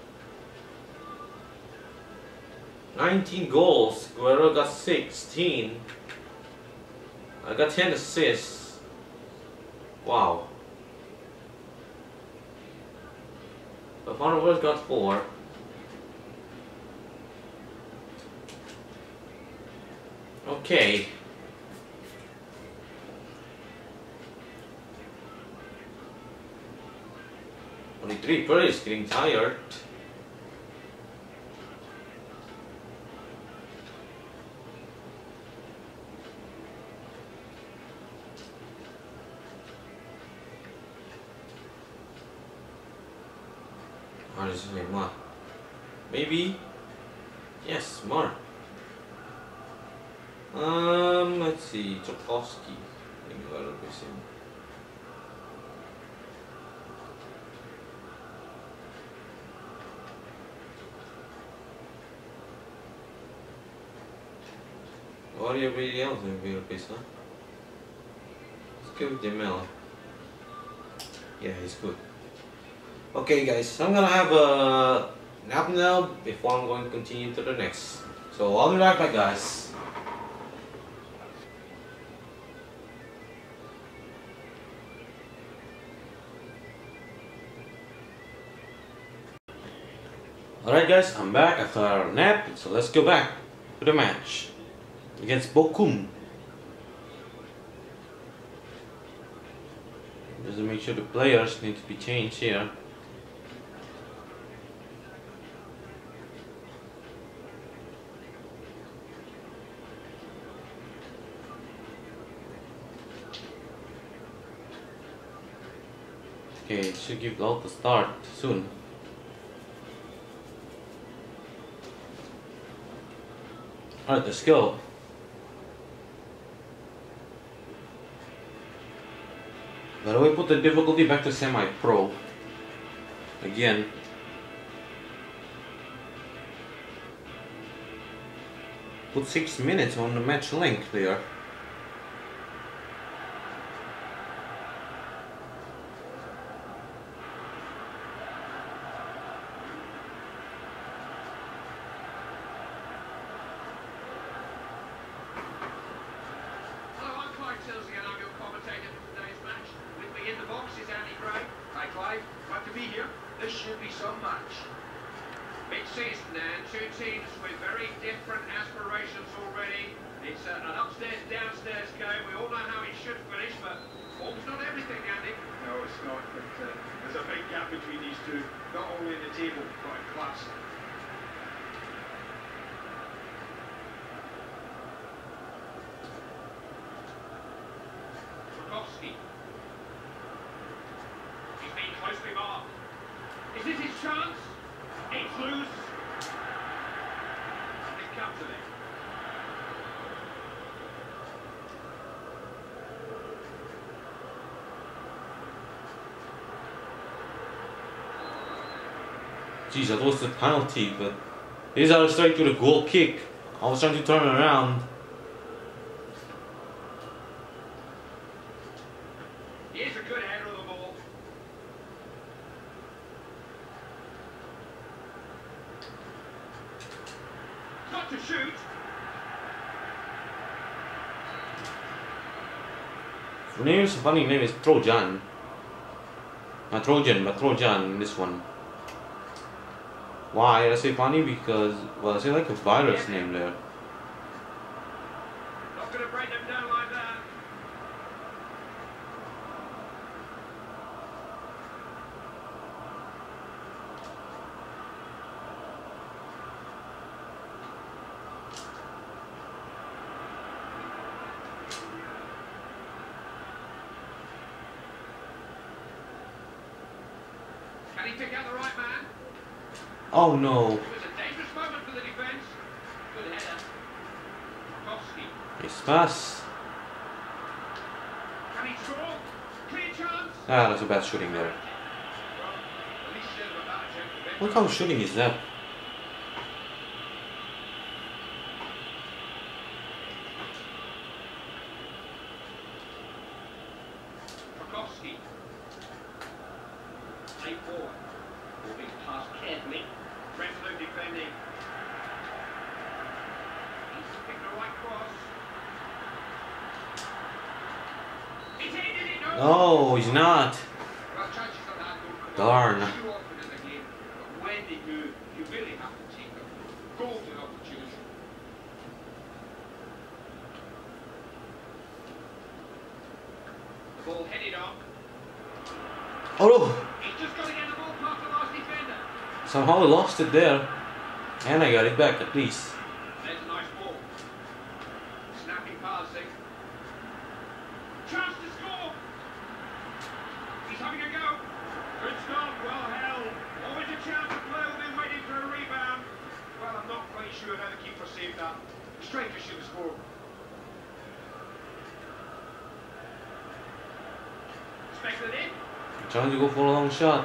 nineteen goals. Guerrero got sixteen. I got ten assists. Wow. But Fonover's got four. Okay. Only three players getting tired. Or is his name what? Maybe? Yes, Mark. Um, let's see, Tchaikovsky. I think that'll be him. What are everybody else in the base, huh? Let's go with Jamel. Yeah, he's good. Okay guys, I'm gonna have a nap now before I'm going to continue to the next. So I'll be right back guys. Alright guys, I'm back after our nap, so let's go back to the match against Bochum. Just to make sure the players need to be changed here. Okay, it should give out the start soon. Alright, let's go. By the way, put the difficulty back to semi-pro. Again. Put six minutes on the match length there. He's been closely marked. Is this his chance? It's loose. It comes to it. Jeez, that was the penalty, but he's out straight to the goal kick. I was trying to turn it around. Here's a good header of the ball. Got to shoot. The name is funny name is Trojan. Not Trojan, but Trojan in this one. Why? I say funny because, well, I say like a virus name there. Not going to break them down like that. Can he pick out the right man? Oh no. It was a dangerous moment for the defence. Good header. Kowski. Nice pass. Can he score? Clear chance. Ah, that's a bad shooting there. Well, at least there's a better chance of it. What kind of shooting is that? Kowski. Play forward. Moving past carefully. Resolute defending. He's picked the right cross. He's in, is he? No. No, he's not. Well, chances of that don't come Darn. too often in the game. But when they do, you really have to take them. Golden opportunity. The ball headed on. Oh no! He's just got to get the ball past the last defender. Somehow I lost it there. And I got it back at least. There's a nice ball. Snapping passing. Chance to score. He's having a go. Good stop. Well held. Always a chance the player will be waiting for a rebound. Well, I'm not quite sure how the keeper saved that. The striker should have scored. Expected in. Trying to go for a long shot.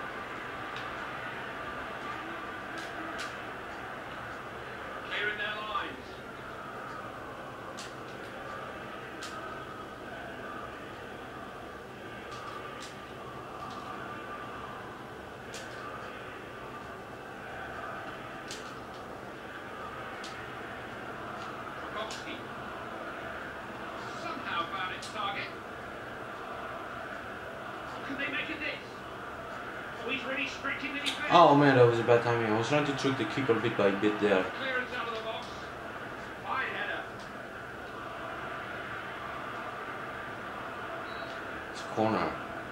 Clearing their lines. Tarkowski. Somehow found its target. Can they make it this? Oh, he's really stretching the defense. Oh man, that was a bad timing. I was trying to trick the keeper bit by bit there. Clearance out of the box. Fine header. It's a corner.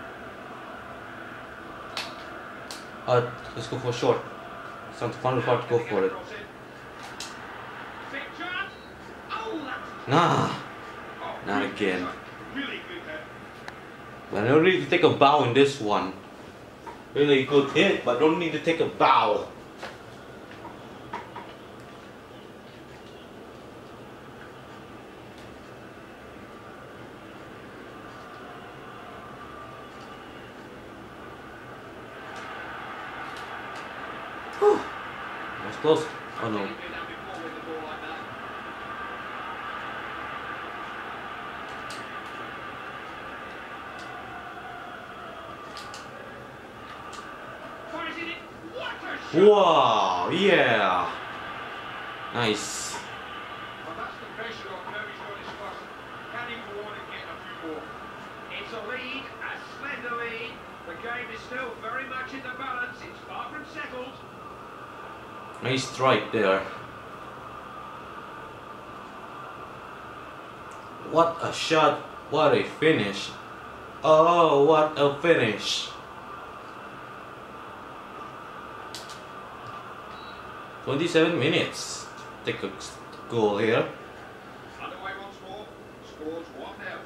Uh, let's go for a short. It's not the final part, go for it. Big chance. Oh, that's Nah, oh, not good again. header. Really good head. I don't need to take a bow in this one. Really good hit, but don't need to take a bow. Whew. That was close. Oh no. He's been down before with the ball like that. Fires it in. What a shot! Wow, yeah. Nice. Well, that's the pressure on now he's got his first. Can he go on and get a few more? It's a lead, a slender lead. The game is still very much in the balance. It's far from settled. Nice strike there. What a shot. What a finish. Oh, what a finish. twenty-seven minutes. Take a goal here. Underway once more. Scores one nil.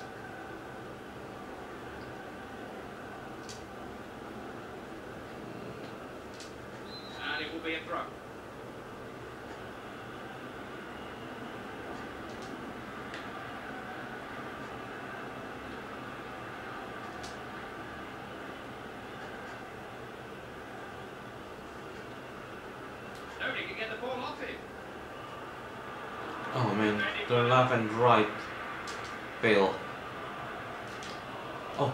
And it will be a throw. Nobody can get the ball off him. Oh man, turn left and right. Fail. Oh,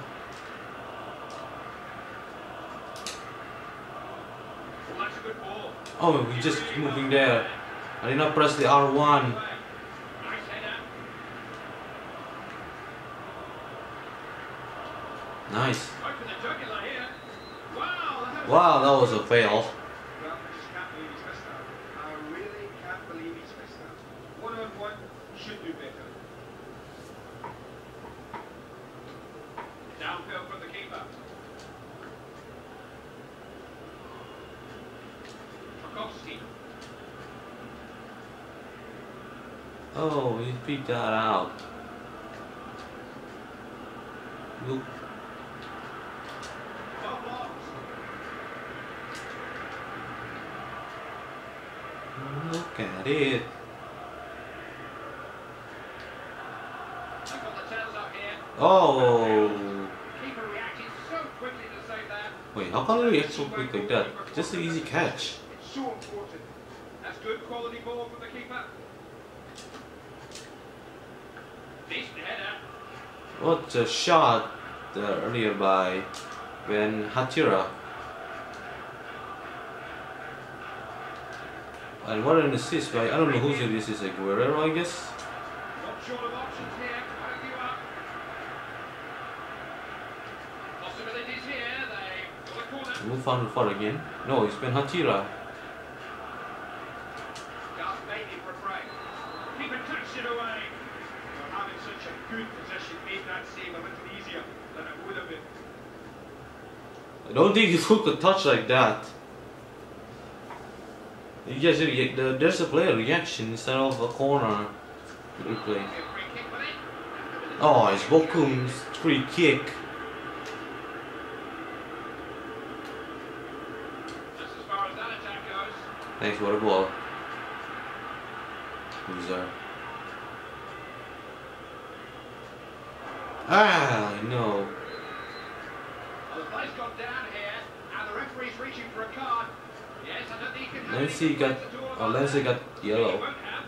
Well, that's a good ball. oh, we just keep moving there. I did not press the R one. Nice header. Nice. Out for the jugular here. Wow, that was Wow, that was a fail. Well, I just can't believe he's missed that. I really can't believe he's missed that. One on one, should do better. Downfield from the keeper. Tarkowski. Oh, he beat that out. Look. Well blocked. Look at it. They've got the tails up here. Oh. Keeper reacted so quickly to save that. Wait, how can you react so quick like that? Just an easy catch. It's so important. That's good quality ball from the keeper. Decent header. What a shot there earlier by Ben Hatira. And what an assist by, I don't know who's this is, like Guerrero, I guess? Not short of options here. Quite a few up. Possibilities here. They got a corner. Move on far again. No, it's Ben Hatira. Got maybe for a break. Keeper touched it away. Well, having such a good position made that save a little easier than it would have been. I don't think he took a touch like that. You guys, the- there's a player reaction instead of a corner replay. A free kick with it. Oh, it's Bokum's free kick. This is Thanks for the ball. Loser. Ah, no. Well, the play's gone down here, and the referee's reaching for a card. Yes, I don't think he can have Lancey any got. complaints at all Oh, about Lancey that. got He yellow. won't have.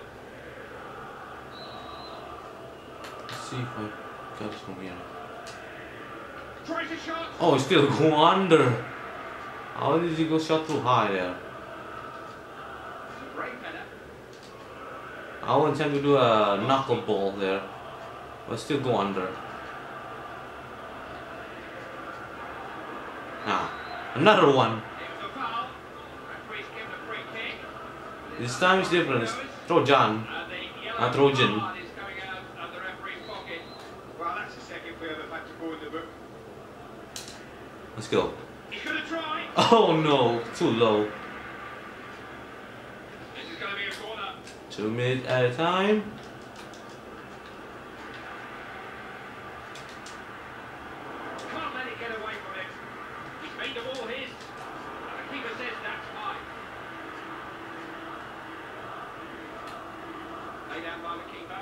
Let's see if I got it from here. Tries a shot. Oh, he still go under. How did he go shot too high there? It's a great header. I want him to do a knuckleball there, but still go under. Ah, another one. It was a foul. Referee's given a free kick. This time it's different. It's Trojan, And the yellow not Trojan. card is coming out of the referee's pocket. Well, that's the second player they've had to go in the book. Let's go. He's going to try. Oh no, too low. This is going to be a corner. Two minutes at a time. Can't let it get away from him. He's made the ball his. And the keeper says that's fine. Lay down by the keeper.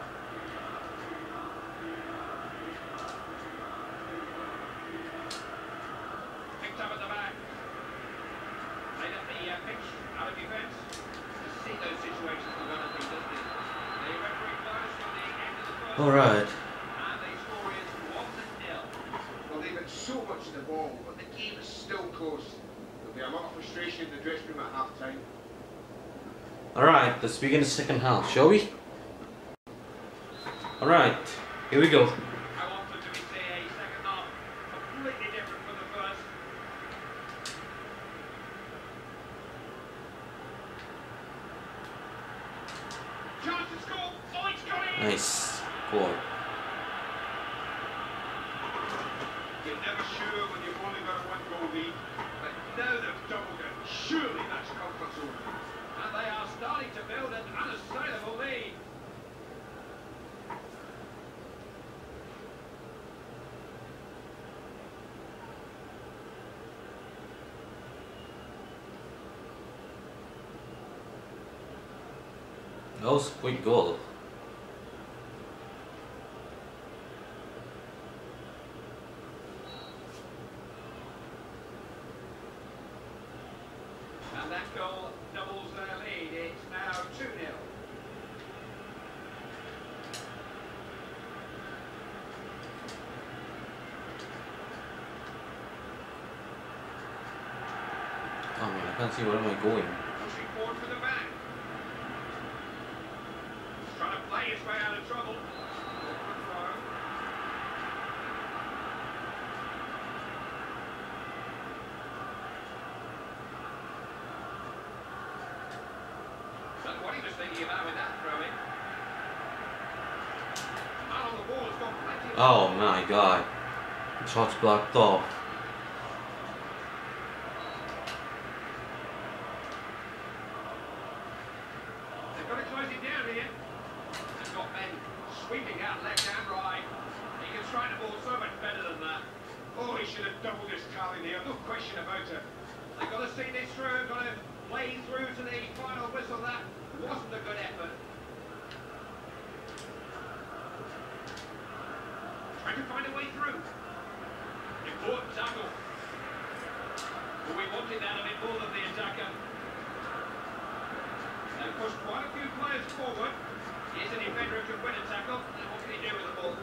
Picked up at the back. Laid up the uh, pitch out of defence. To see those situations are going to be, doesn't it? The referee blows from the end of the first. All right. And the score is one to nil. Well, they've had so much of the ball, but the game is still close. There'll be a lot of frustration in the dressing room at half time. All right. Let's begin the second half, shall we? All right. Here we go. How often do we see a second half completely different from the first? Chance to score. Oh, it's got it! Nice. Goal. You're never sure when you've only got a one-goal lead, but now they've doubled it. Surely that's comfort zone. And they are starting to build an unassailable lead. That was a quick goal. And that goal doubles their lead. It's now two nil. Oh man, I can't see where am I going. Pushing forward for the back. He's trying to play his way out of trouble. Awkward throw. That's what he was thinking about with that throw-in. Out on the ball has got plenty of... Oh my god. The shot's blocked off. They've got to close it down here. They've got men sweeping out left and right. He can strike the ball so much better than that. Oh, he should have doubled his tally there, no question about it. They've got to see this through, got to play through to the final whistle. That wasn't a good effort. Trying to find a way through. Important tackle. But we wanted that a bit more than the attacker. They've pushed quite a few players forward. Here's a defender who can win a tackle. And what can he do with the ball?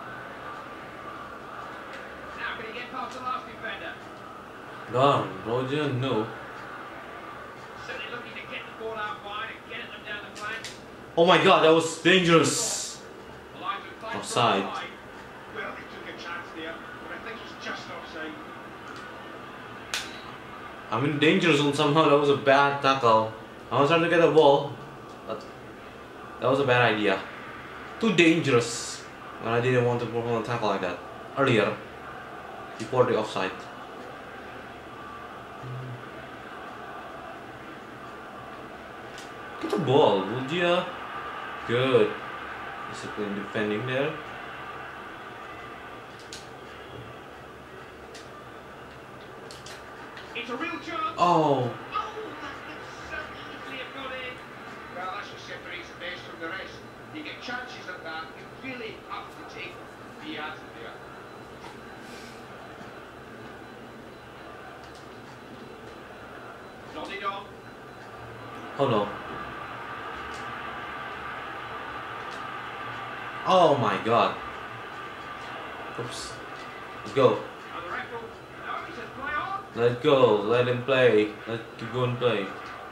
Now can he get past the last defender? Darn, Roger, no. Certainly looking to get the ball out wide and get at them down the flank. Oh my god, that was dangerous. The lines of play Offside. from the line. Well, he took a chance there, but I think he's just offside. I'm in danger zone somehow. That was a bad tackle. I was trying to get the ball, but that was a bad idea. Too dangerous. And I didn't want to perform a tackle like that earlier, before the offside. Get the ball, would ya? Good. Discipline defending there. It's a real chance. Oh, Oh, that's been so answer there. Nodded on. Oh no. Oh my god. Oops. Let's go. And the referee, no, he says play on. Let's go. Let him play. Let's go and play.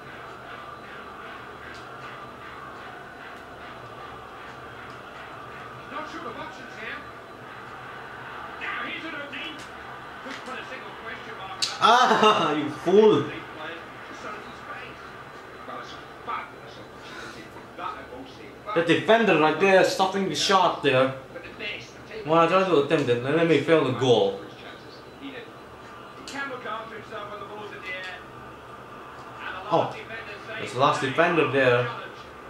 Not sure of options here. Now here's an opening. Could put a single question mark on that. Ah, you fool. They play to Sutherland's face. Well, it's a fabulous opportunity. That I will say. The defender right there stopping the shot there. But the best. Well, I tried to attempt it and then they failed the goal. He did. He can look after himself when the ball's in the air. And the Oh, last defender saves there's the last play. defender there. Challenge.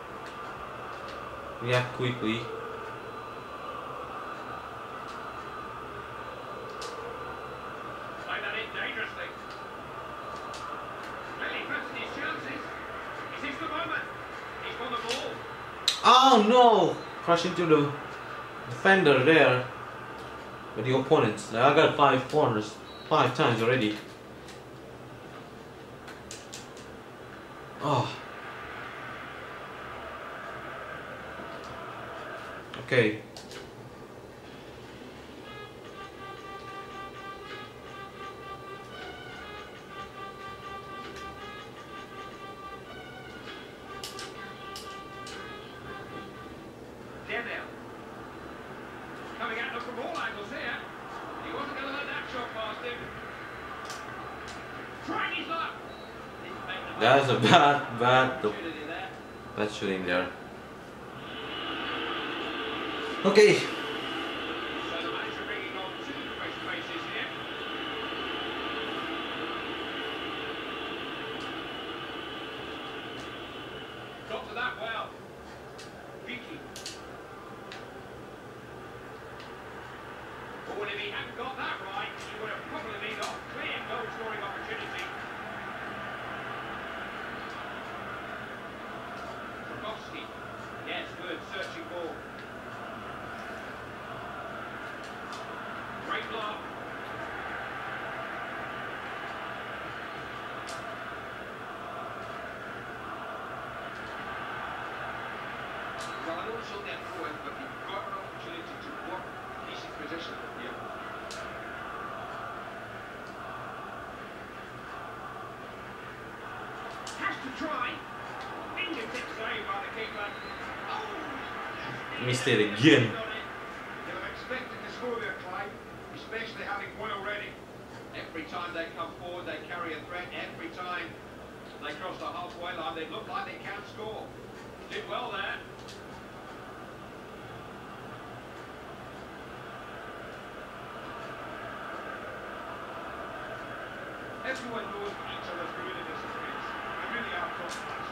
React quickly. Play that in dangerously. Really fancy his chances. Is this the moment? He's won the ball. Oh no! Crash into the defender there. With the opponents. Like, I got five corners. Five times already. Oh. Okay. Daniel. Coming at them from all angles here. He wasn't going to let that shot past him. Trying his luck. Didn't make the That's a bad, bad, opportunity there. bad shooting there. Okay. So the manager bringing on two fresh faces here. Got to that well. Vicky. Oh, and if he hadn't got that right, he would have probably been off clear goal scoring opportunity. Prokofsky. Yes, good searching ball. Great block. Well, I know it's only a throw in, but you've got an opportunity to work decent position here. Has to try. Fingertip save by the keeper. Oh! Missed it again. They'll have expected to score their try, especially having won already. Every time they come forward, they carry a threat. Every time they cross the halfway line, they look like they can score. Did well there. Everyone knows what each other's doing in this space. They really are top class.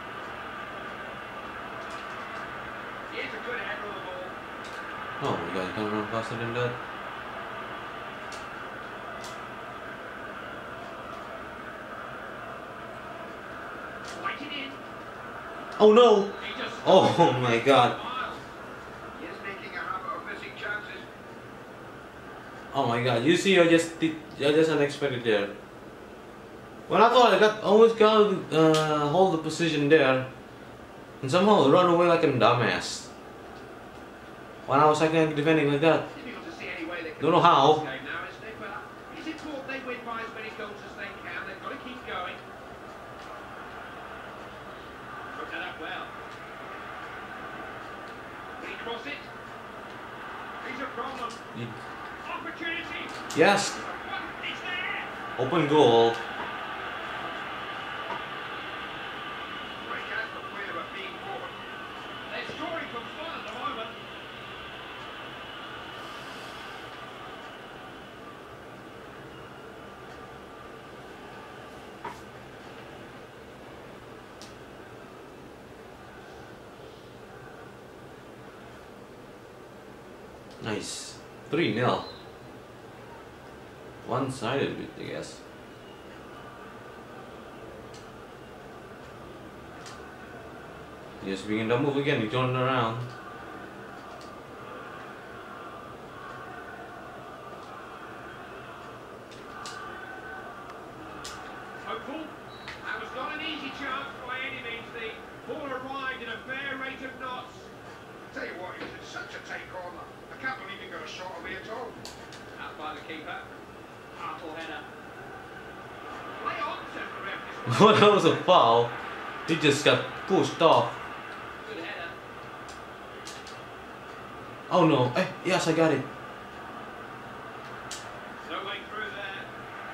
Here's a good header of the ball. Oh my god, can't run faster than that. Waiting in. Oh no! He just Oh my god. He is making a habit of missing chances. Oh my god, you see I just did I just unexpected there. When I thought I got almost got to uh, hold the position there and somehow run away like a dumbass. When I was like defending like that. Difficult to see any way they can Don't know how. win this game now, isn't it? But it's important they win by as many goals as they can. They've got to keep going. Look at that well. Will he cross it? He's a problem. You- Opportunity. Yes! It's there. Open goal. Great chance for play about being forward. They're scoring from fun at the moment. Nice. three nil. One-sided bit, I guess. Just begin to move again, you turn it around. a shot away at all. Out by the keeper. Hartle header. Play on, says the ref. Well, that was a foul. He just got pushed off. Good header. Oh no. Eh, yes, I got it. No way through there.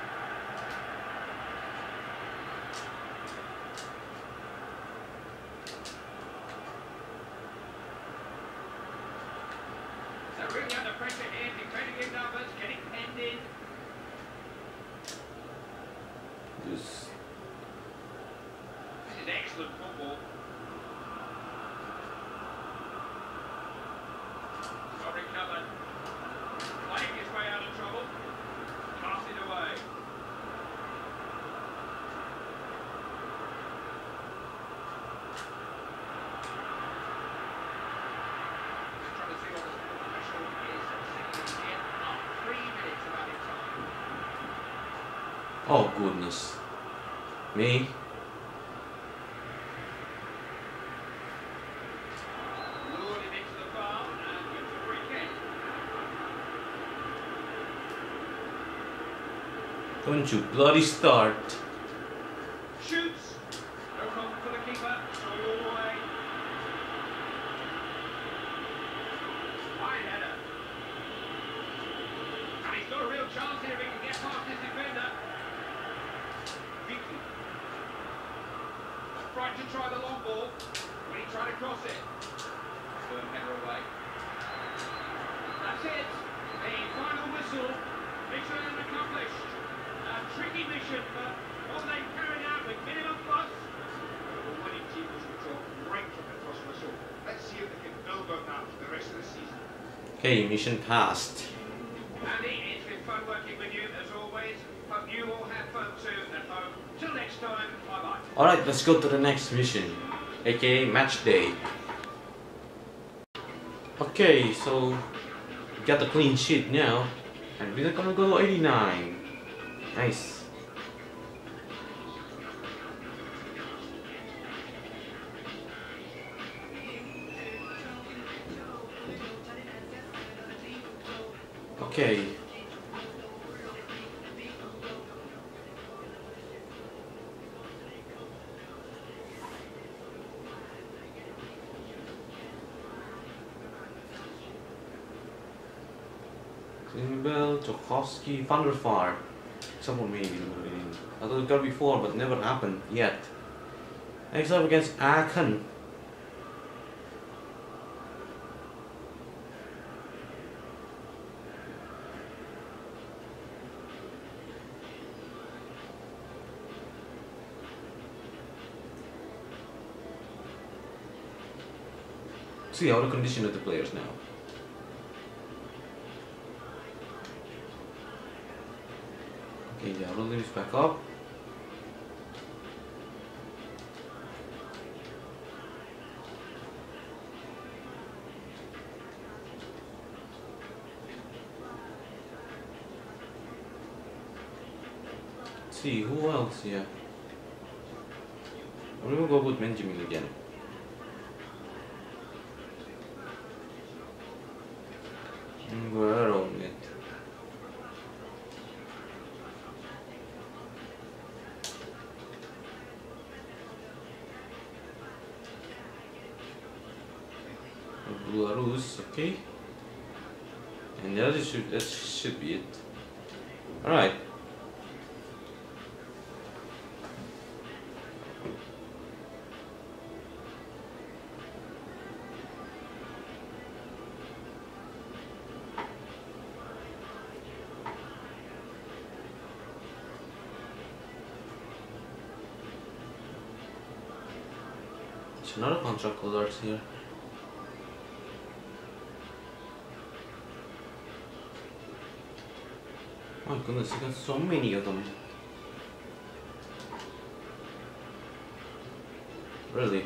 So really under pressure here, defending in numbers, getting penned in. Just This is excellent football. Well recovered. Playing his way out of trouble. Pass it away. Just trying to see what the official is saying here. Oh, three minutes of added time. oh goodness. Me? Lured him into the bar and gets a free kick. Don't you bloody start. Shoots. No problem for the keeper. Sorry all the way. Fine header. And he's got a real chance here if he can get past his defender. Vicky. Tried to try the long ball when he tried to cross it. Firm header away. That's it. The final whistle. Mission accomplished. A tricky mission, but one they carried out with minimum fuss. The winning team was controlled right from the first whistle. Let's see if they can build on that for the rest of the season. Okay, mission passed. Andy, it's been fun working with you as always. Hope you all have fun too at home. Till next time, bye bye. Alright, let's go to the next mission, aka match day. Okay, so we got the clean sheet now, and we're gonna go eighty-nine. Nice. Okay. Bell, Tchaikovsky, Van der Vaart. Someone maybe. I thought it got before, but never happened yet. Next up against Aachen. See how the condition of the players now. Okay, yeah, roll this back up. Let's see, who else here? I'm gonna go with Benjamin again. Guerrero on it. Belarus, okay. And the other should that should be it. Alright. There's another contract colors here. Oh my goodness, you got so many of them. Really?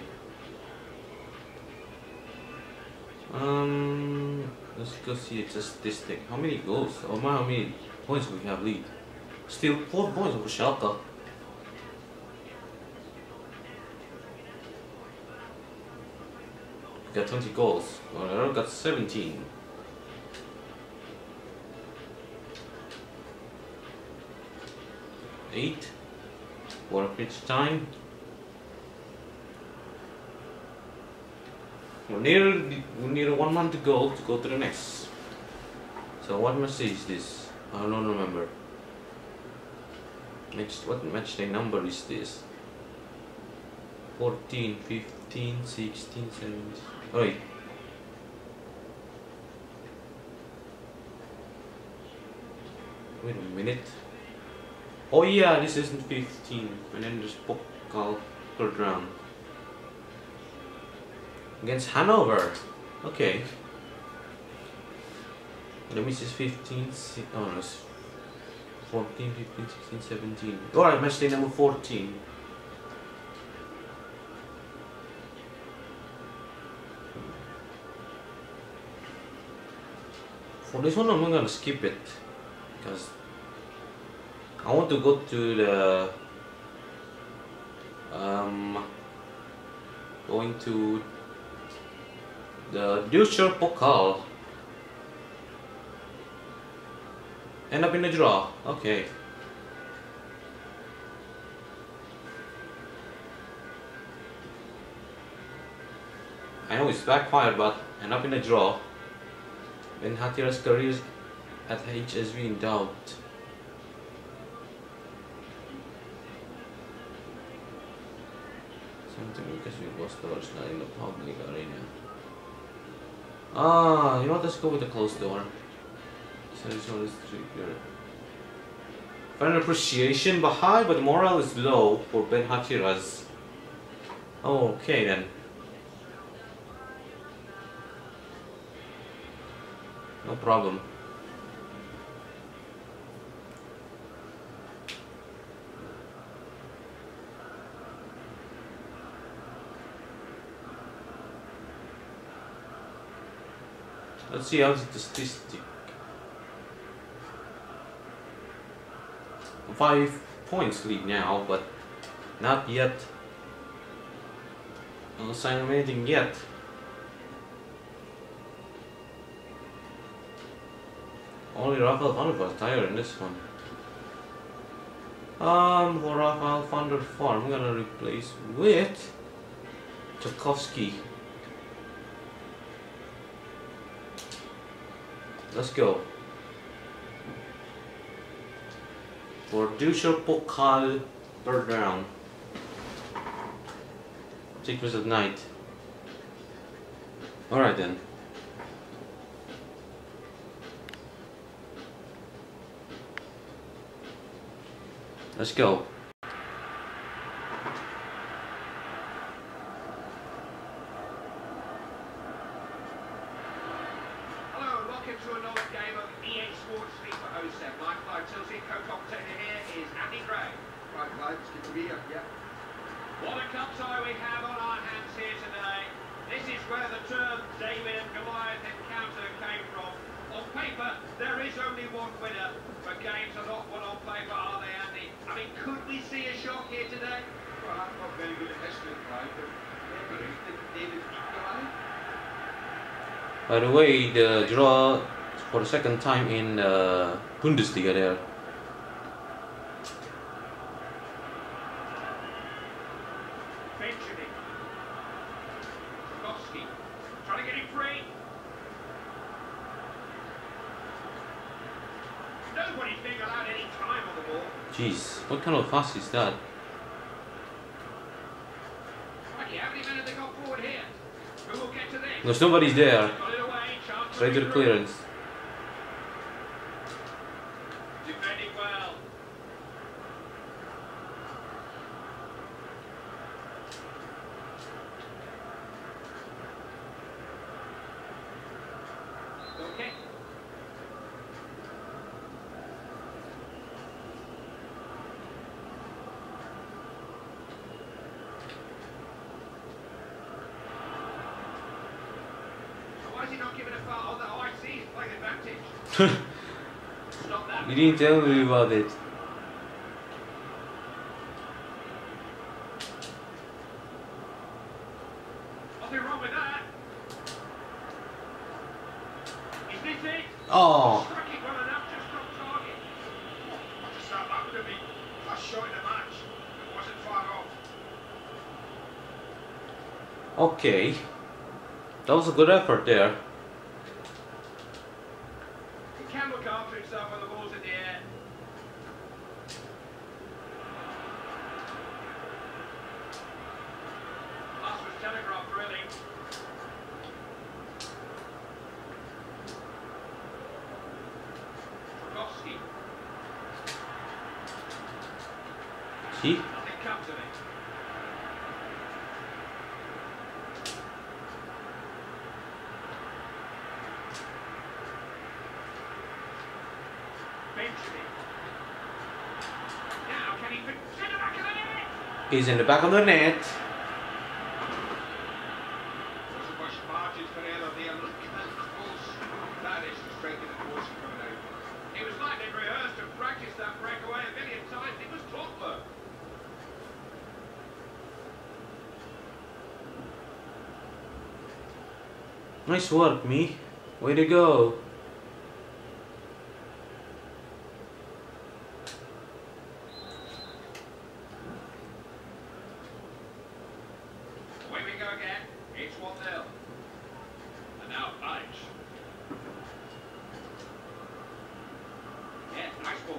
Um, let's go see just this thing. How many goals? Oh my, how many points we have lead? Still four points over Schalke. We got twenty goals. Well, I got seventeen. eight. Work each time. We're near, we're near one month to go to go to the next. So what match day is this? I don't remember. Match, what match day number is this? fourteen, fifteen, sixteen, seventeen. Oh wait. Wait a minute. Oh yeah, this isn't fifteen. And then there's Pokal third round. Against Hanover. Okay. Let me see, fifteen, oh no, it's fourteen, fifteen, sixteen, seventeen. Alright, match day number fourteen. For this one, I'm gonna skip it because I want to go to the um going to the Deutscher Pokal. End up in a draw. Okay. I know it's backfired, but end up in a draw. Ben Hatira's career at H S V in doubt. Something because we lost the last night in the public arena. Ah, you know what? Let's go with the closed door. So this one is trigger. Fan appreciation but high, but morale is low for Ben Hatira's. Oh, okay then. No problem. Let's see how's the statistic. Five points lead now, but not yet. No sign of anything yet. Only Rafael van der Vaart tired in this one. Um, for Rafael van der Vaart, I'm gonna replace with Tchaikovsky. Let's go. For Deutscher Pokal third round. Secrets of Night. Alright then. Let's go. Hello and welcome to another game of E A Sports FIFA oh seven. My Clive Tilsey, co-commentator here is Andy Gray. Right, Clive, it's good to be here. Yeah. What a cup tie we have on our hands here today. This is where the term David and Goliath encounter came from. On paper, there is only one winner, but games are not won on paper, are they, Andy? I mean, could we see a shock here today? Well, I'm not very good at history, Clive, but maybe did David beat Goliath? By the way, the draw for the second time in uh, Bundesliga there. Benjamin. Tchaikovsky. Trying to get him free. Nobody's being allowed any time on the ball. Jeez, what kind of pass is that? Crikey, how many men have they got forward here? Who will get to this? There's nobody's there. Got it away, chance Straight to the for clearance. defending well. Okay. Why is he not giving a foul? Oh, the O I C is playing advantage. Stop that. You didn't tell me about it. Nothing wrong with that. Is this it? Oh, Struck it well enough, just on target. What a start that would have been. Flash Okay. That was a good effort there. He can look after himself when the ball's in the air. Pass was telegraphed, really. Trukowski. See? Nothing comes of it. Benjamin. Now can he fit in the back of the net? He's in the back of the net. Wasn't much margin for error there. Look at that close. That is the strength of the course coming out. It was like they'd rehearsed and practiced that breakaway a million times. It was clockwork. Nice work, me. Way to go. Away we go again. It's one nil. And now Bunch. Yeah, nice ball.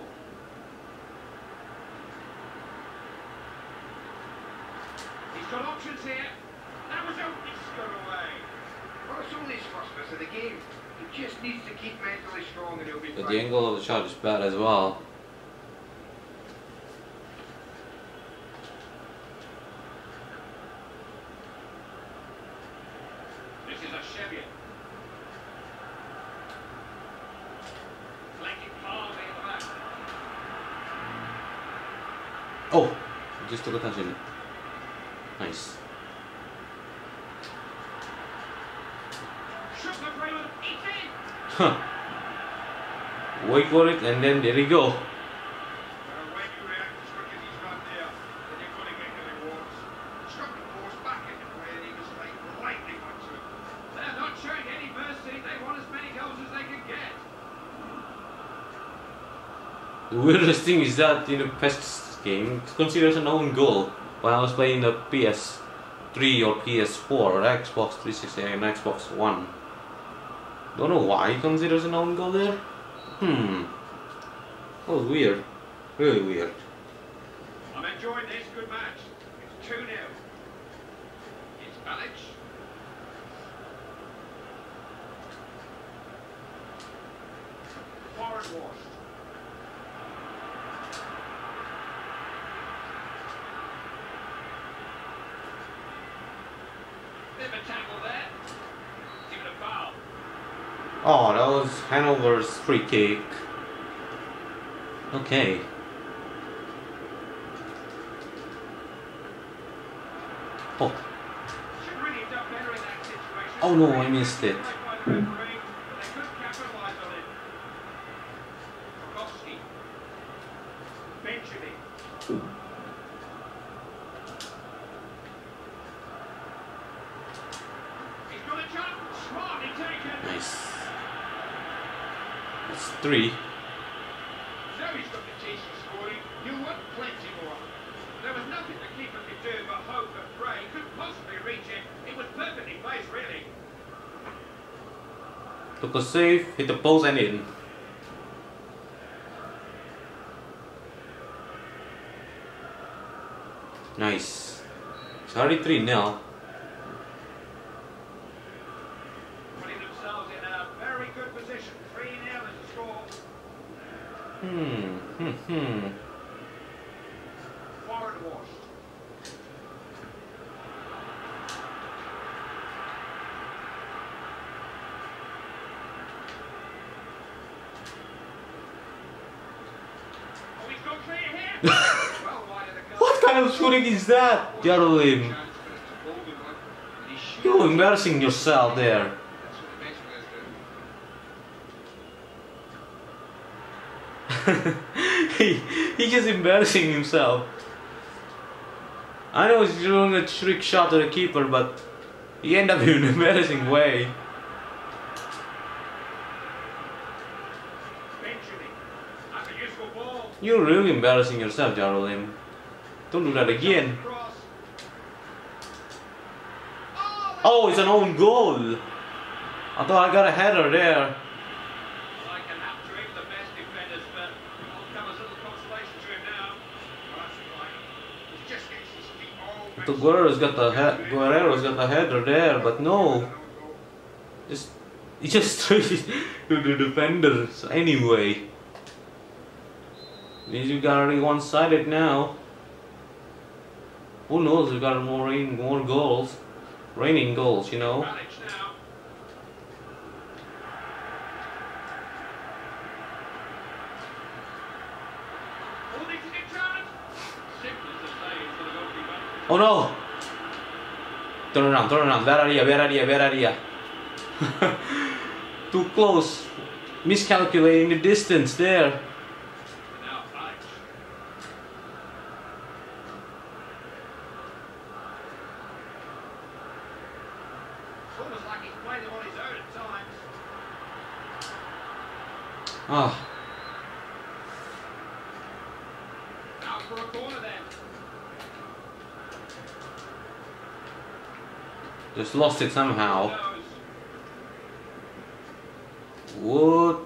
He's got options here. That was open. It's got away. Well, it's only his first miss of the game. He just needs to keep mentally strong and he'll be But fine. the angle of the shot is bad as well. This is a Cheviot. Flanking calmly in the back. Oh! Just took a touch in it. Nice. Shook the Freeman. It's in. Huh. Wait for it and then there you go. Uh, when you react as quick as he's run there, then you're going to get the rewards. Struck the course back into play and he was like lightning onto it. They're not showing any mercy. They want as many goals as they can get. The weirdest thing is that in the PES game, it's considered an own goal. When I was playing the P S three or P S four or Xbox three sixty and Xbox One. Don't know why he considers an own goal there. Hmm. That was weird. Really weird. I'm enjoying this. Good match. It's two nil. It's Balic. Forward washed. Bit of a tackle there. Give it a foul. Oh, that was Hanover's free kick. Okay. Oh. Should really have done better in that situation. Oh no, I missed it. By the referee, but they couldn't capitalise on it. Trukowski. Benjamin. He's got a jump. Smartly taken. Nice. That's three. So he's got the chase for scoring. You want plenty more. There was nothing the keeper could do but hope and pray. He couldn't possibly reach it. It was perfectly placed, really. Took a save, hit the post and in. Nice. It's already three nil. Putting themselves in a very good position. three nil is the score. Hmm. Hmm. Hmm. Forward washed. Oh, he's got clear here. Well wide of the goal. What kind of shooting is that, Jarolim? Chance, but it's a golden one. And he shoots. You're embarrassing yourself there. That's what the bench players do. he, he's just embarrassing himself. I know he's doing a trick shot to the keeper, but he ended up in an embarrassing way. Benjamin. That's a useful ball. You're really embarrassing yourself, Jarolim. Don't do that again. Cross. Oh, Oh, it's an own goal. I thought I got a header there. Like an hat trick, the best defenders, but all come as little consolation to him now. Well, that's fine. He just gets his feet all The Guerrero's got the he Guerrero's got the header there, but no. Just he just straight to the defenders anyway. Means you gotta be one-sided now. Who knows? We got more rain, more goals, raining goals, you know. Balic now. All needs to get chance. Simple as the saying for the goalkeeper. Oh no! Turn around, turn around. Where are you? Where are you? Where are you? Too close. Miscalculating the distance there. Now Balic. It's almost like he's played him on his own at times. Ah, Out for a corner then. just lost it somehow. Goes. What?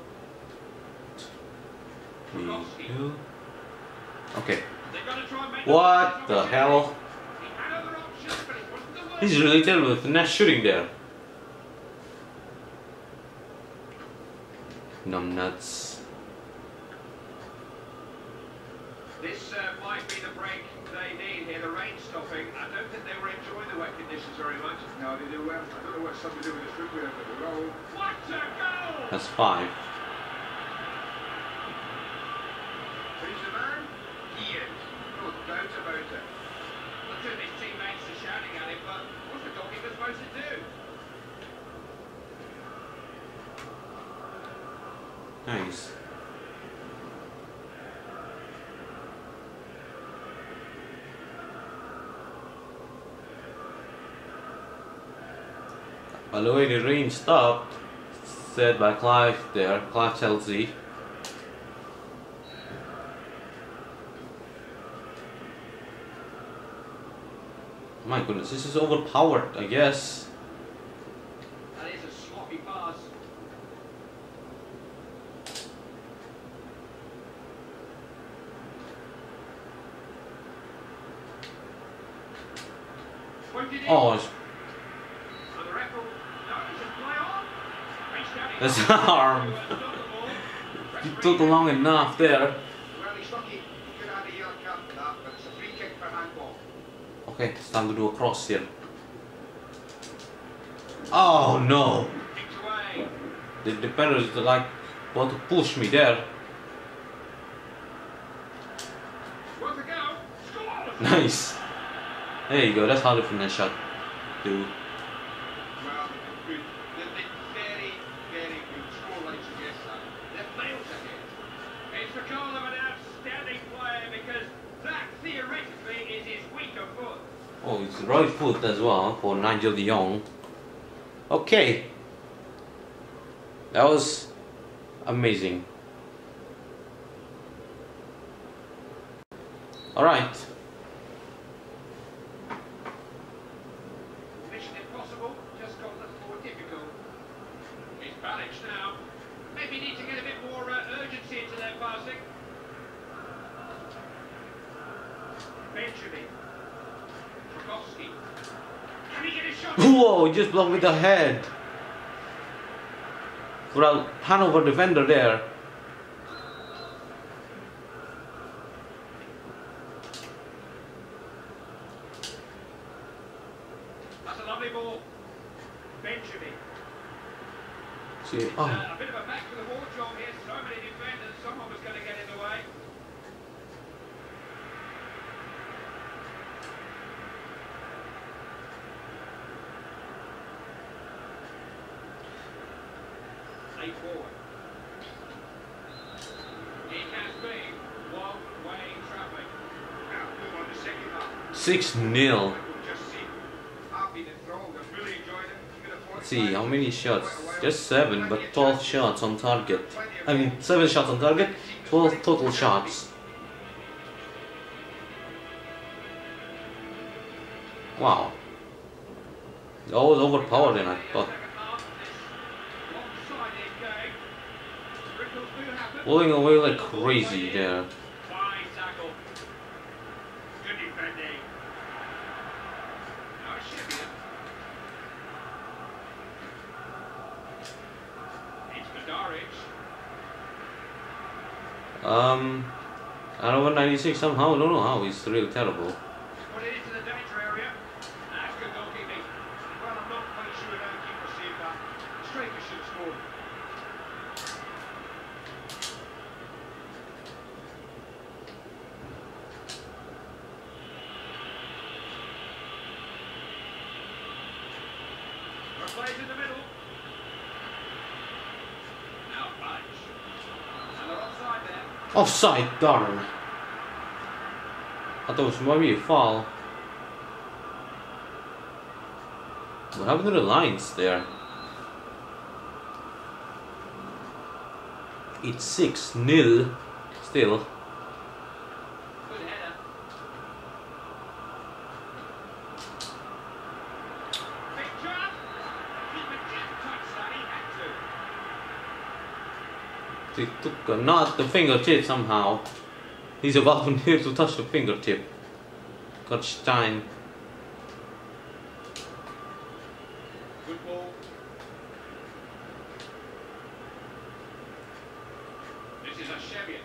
We do? Okay. They're gonna try and make What the hell? He had other options, but it wasn't the worst. He's really terrible with the net shooting there. Numb nuts. This uh, might be the break they need here. The rain stopping. I don't think they were enjoying the wet conditions very much. No, they do well. I don't know what's something to do with the footwear, but they're all. What a goal! That's five. Who's the man? He is. No doubt about it. Look at his teammates are shouting at him, but what's the goalkeeper supposed to do? Nice. By the way, the rain stopped, said by Clive there, Clive Chelsea. My goodness, this is overpowered, I guess. That is a sloppy pass. Pointed in. Oh, it's- And the referee. No, it's a play on. Reached out his that's an hand arm. to, uh, stop the ball. You took long enough there. Well, he's lucky. He could have had a yellow card for that, but it's a free kick for handball. Okay, it's time to do a cross here. Oh no! Kicked away. The defenders are like want to push me there. Worth a go. Scores. Nice. There you go. That's how the finish shot do. Well, good. They've been very, very good. Scoreline suggests that. They're miles ahead. It's the call of an outstanding player because that theoretically is his weaker foot. Oh, it's right foot as well for Nigel de Jong. Okay. That was amazing. Alright. Mission impossible, just got a little more difficult. It's Balic now. Maybe need to get a bit more uh, urgency into their passing. Benjamin. Tragowski. Can he get a shot? Whoa, he just blocked with the head. Well, Hanover defender there. That's a lovely ball. Benjamin. See, It's, oh, uh, a bit of a back to the wall job here. So many defenders. Someone was going to get in the way. Play forward. It has been one-way traffic. Now, move on to second half. six nil. We'll just see. I've been enthralled. I've really enjoyed it. You could have Let's see, how many shots? Just seven, but twelve shots on target. I mean, seven shots on target, twelve total shots. Wow. Oh, it was overpowered than I thought. Pulling away like crazy there. Fine tackle. Good defending. Now Sheffield. It's Madaric. Um, I don't know, ninety-six somehow, I don't know how, he's really terrible. Put it into the danger area. That's good goalkeeping. Well, I'm not quite sure how the keeper saved that. Striker should score. Plays in the middle. Now punch. And they're offside there. Offside, darn. I thought it was maybe a foul. What happened to the lines there? It's six nil still. Good header. Big chance. Keeper just touched that. He had to. He took a, not the fingertip somehow. He's about to near to touch the fingertip. Got Stein. Good ball. This is a Sheffield.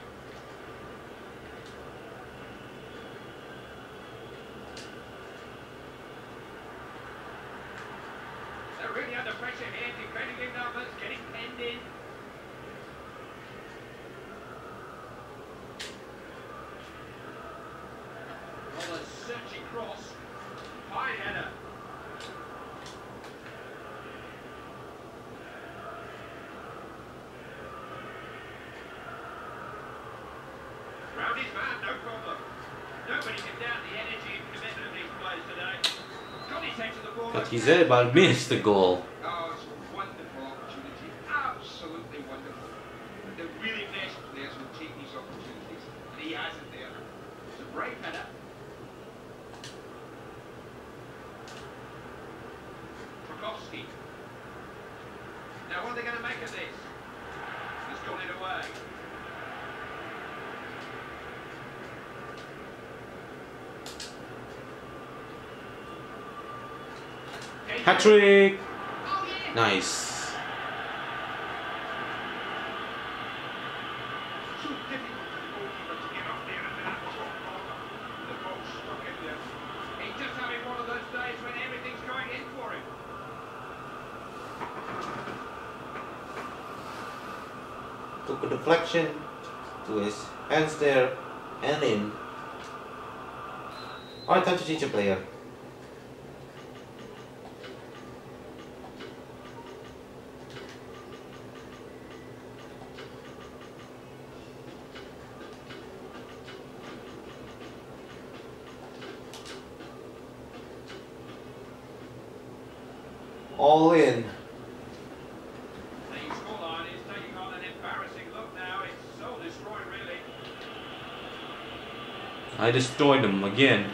They're really under pressure here. Defending big numbers, getting penned in. Oh, a searching cross. Fine header. Round his man, no problem. Nobody can doubt the energy and commitment of these players today. Got his head to the ball. But he's there, but missed the goal. Oh, it's a wonderful opportunity. Absolutely wonderful. The really best players will take these opportunities. And he has it there. It's a brave header. Prokofsky. Now what are they going to make of this? He's got it away. Hat-trick! Oh, yeah. Nice. So difficult for the goalkeeper to get up there into that top corner. The ball stuck in there. He's just having one of those days when everything's going in for him. Took a deflection to his hands there and in. Alright, time to change a player. All in. The scoreline is taking on an embarrassing look now. It's soul destroying, really. I destroyed him again.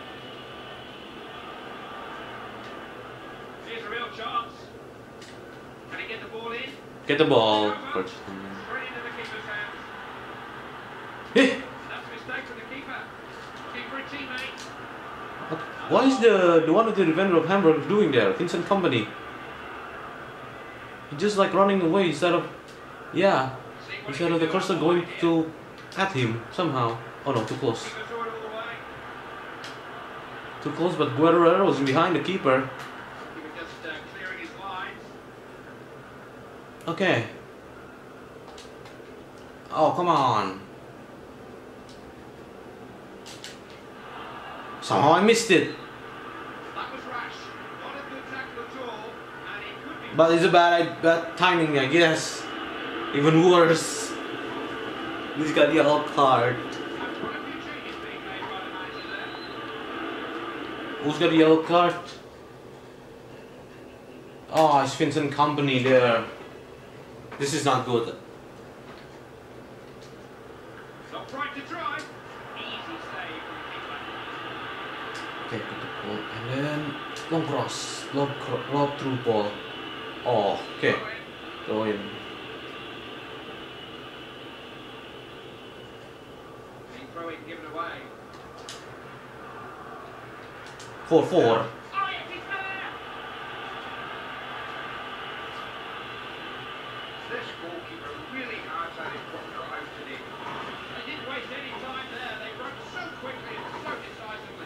Here's a real chance. Can he get the ball in? Get the ball. Straight into the keeper's hands. Eh, That's a mistake for the keeper. Looking for a teammate. What is the the one with the defender of Hamburg doing there? Vincent Company. He's just like running away instead of, yeah, See what instead he of the can do cursor on the going line here. to at him somehow. Oh no, too close. Keeper threw it all the way. Too close, but Guerrero was behind the keeper. He was just uh, clearing his lines. Okay. Oh, come on. Somehow I missed it. That was rash. Not a good tackle at all. And it could be. But it's a bad, bad timing, I guess. Even worse. He's got the yellow card. And quite a few changes being made by the manager there. Who's got the yellow card? Oh, it's Vincent Company there. This is not good. Not right to try. Easy save from the keeper. Okay, good to goal. And then long cross, lob, lob through ball. Oh, okay. Go in. Throw it given away. Four four. Oh, yes, it's there! This goalkeeper really has had his work cut out today. They didn't waste any time there. They broke so quickly and so decisively.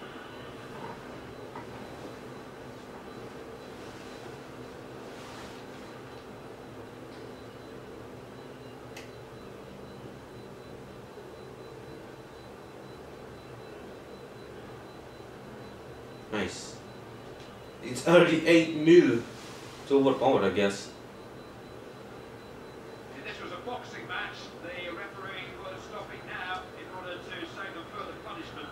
Nice. It's already eight nil. It's overpowered, I guess. If this was a boxing match, the referee was stopping now in order to save them further punishment.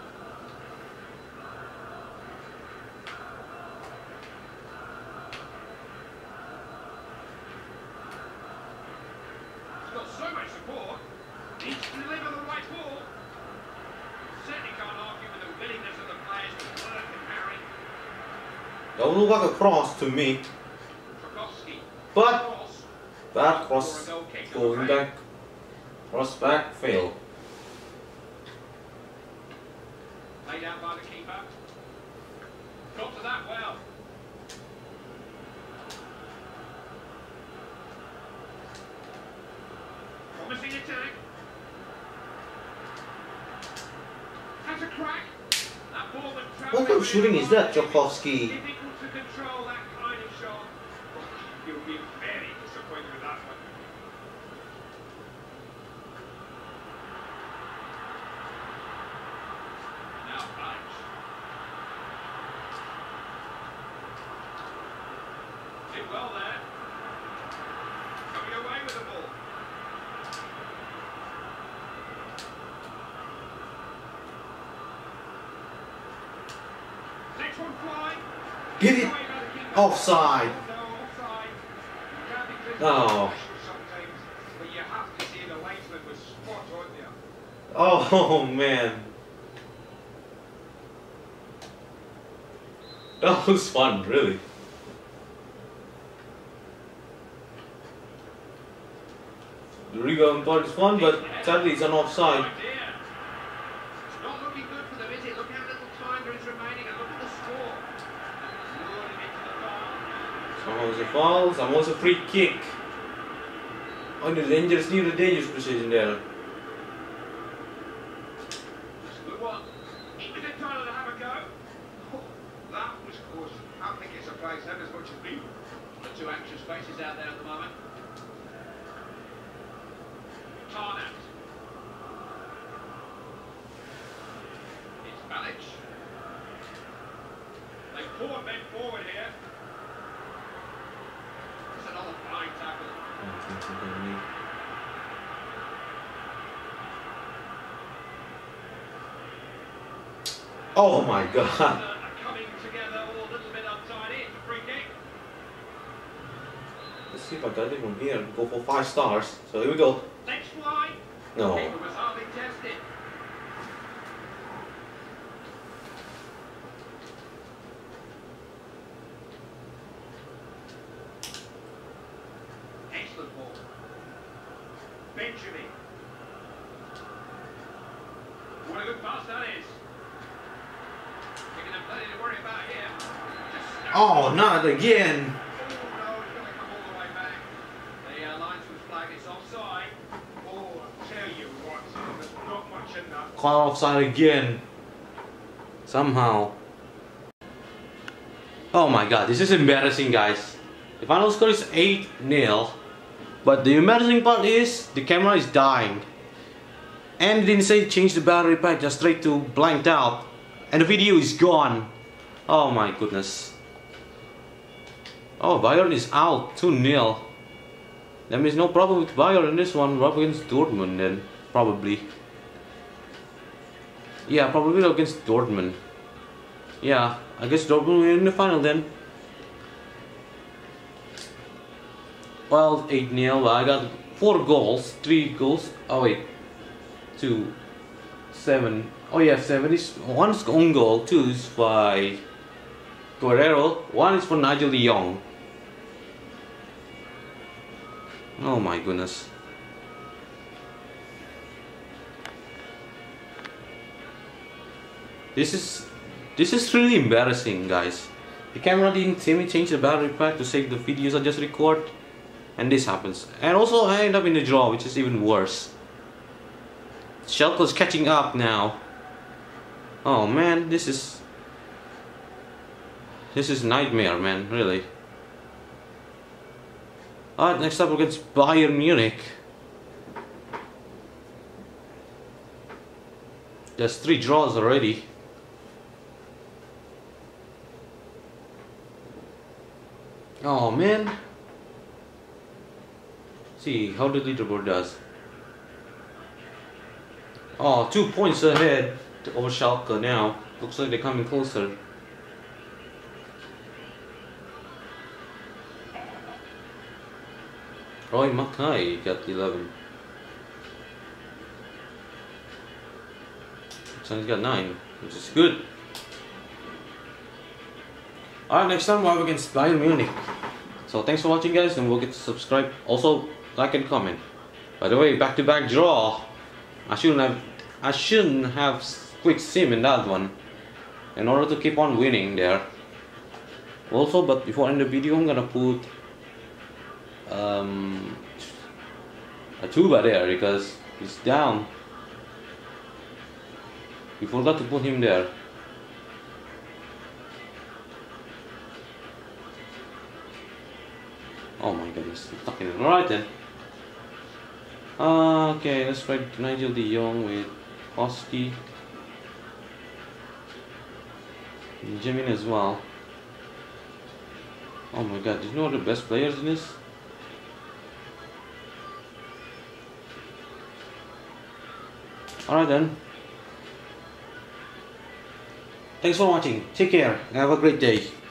He's got so much support. Needs to deliver the right ball. Certainly can't argue with the willingness of the players to work and harry. Don't look like a cross to me. Tchaikovsky. But Cross. that cross For a goal kick, I'm going afraid. back. Cross back, fail. Laid out by the keeper. Got to that well. Promising attack. Has a crack. That ball went What travelling kind of shooting is that, within the line. Tchaikovsky? Difficult to control that kind of shot. You'll be very disappointed with that one. Now punch. Did well there. Coming away with the ball. Next one fly. Get it Away by the keeper. offside. No, offside. You can't be critical Oh. of the sometimes, but you have to say the linesman was spot on there. Oh man. That was fun, really. The rebound part is fun, but sadly it's an offside. Oh dear. It's not looking good for them, is it? Look how little time there is remaining and look at the score. Lured him into the foul. Somehow it's a foul, somehow it's a free kick. On the dangerous, near the dangerous position there. That's a good one. He was entitled to have a go. Oh, that was close. I don't think it surprised them as much as me. The two anxious faces out there at the moment. Tarnat. It's Balic. They pour men forward here. It's another fine tackle. Oh my god. Are coming together all a little bit untidy. It's a free kick. Let's see if I got it from here. Go for five stars. So here we go. Next fly. No. Keeper was hardly tested. Excellent ball. Benjamin. What a good pass that is. Giving them plenty to worry about here. Just Oh, not again. Oh no, it's going to come all the way back. The uh, linesman's flag is offside. Oh, I tell you what, there's not much in that. Call offside again. Somehow. Oh my god, this is embarrassing, guys. The final score is eight nil. But the embarrassing part is the camera is dying. And it didn't say change the battery pack, just straight to blanked out. And the video is gone. Oh my goodness. Oh, Bayern is out, two nil. That means no problem with Bayern in this one. We're up against Dortmund then, probably. Yeah, probably against Dortmund. Yeah, I guess Dortmund will win in the final then. Well, eight nil, I got four goals, three goals. Oh wait, two, seven. Oh yeah, seven is one's own goal, two is by Guerrero, one is for Nigel de Jong. Oh my goodness. This is this is really embarrassing, guys. The camera didn't see me change the battery pack to save the videos I just record, and this happens. And also I end up in a draw, which is even worse. Schalke's catching up now. Oh man, this is this is nightmare, man, really. Alright, next up against Bayern Munich. There's three draws already. Oh man. See how the leaderboard does. Oh, two points ahead over Schalke now. Looks like they're coming closer. Roy Mackay got eleven. Sonny's got nine, which is good. Alright, next time we're up against Bayern Munich. So thanks for watching, guys, and we'll get to subscribe. Also, like and comment. By the way, back-to-back draw. I shouldn't have I shouldn't have quick sim in that one in order to keep on winning there. Also, but before I end the video, I'm gonna put um, a tuba there because he's down. We forgot to put him there. Oh my goodness, I'm stuck in it. Alright then. Uh, okay, let's try Nigel de Jong with Oski. Jimin as well. Oh my god, do you know the best players in this? Alright then. Thanks for watching. Take care and have a great day.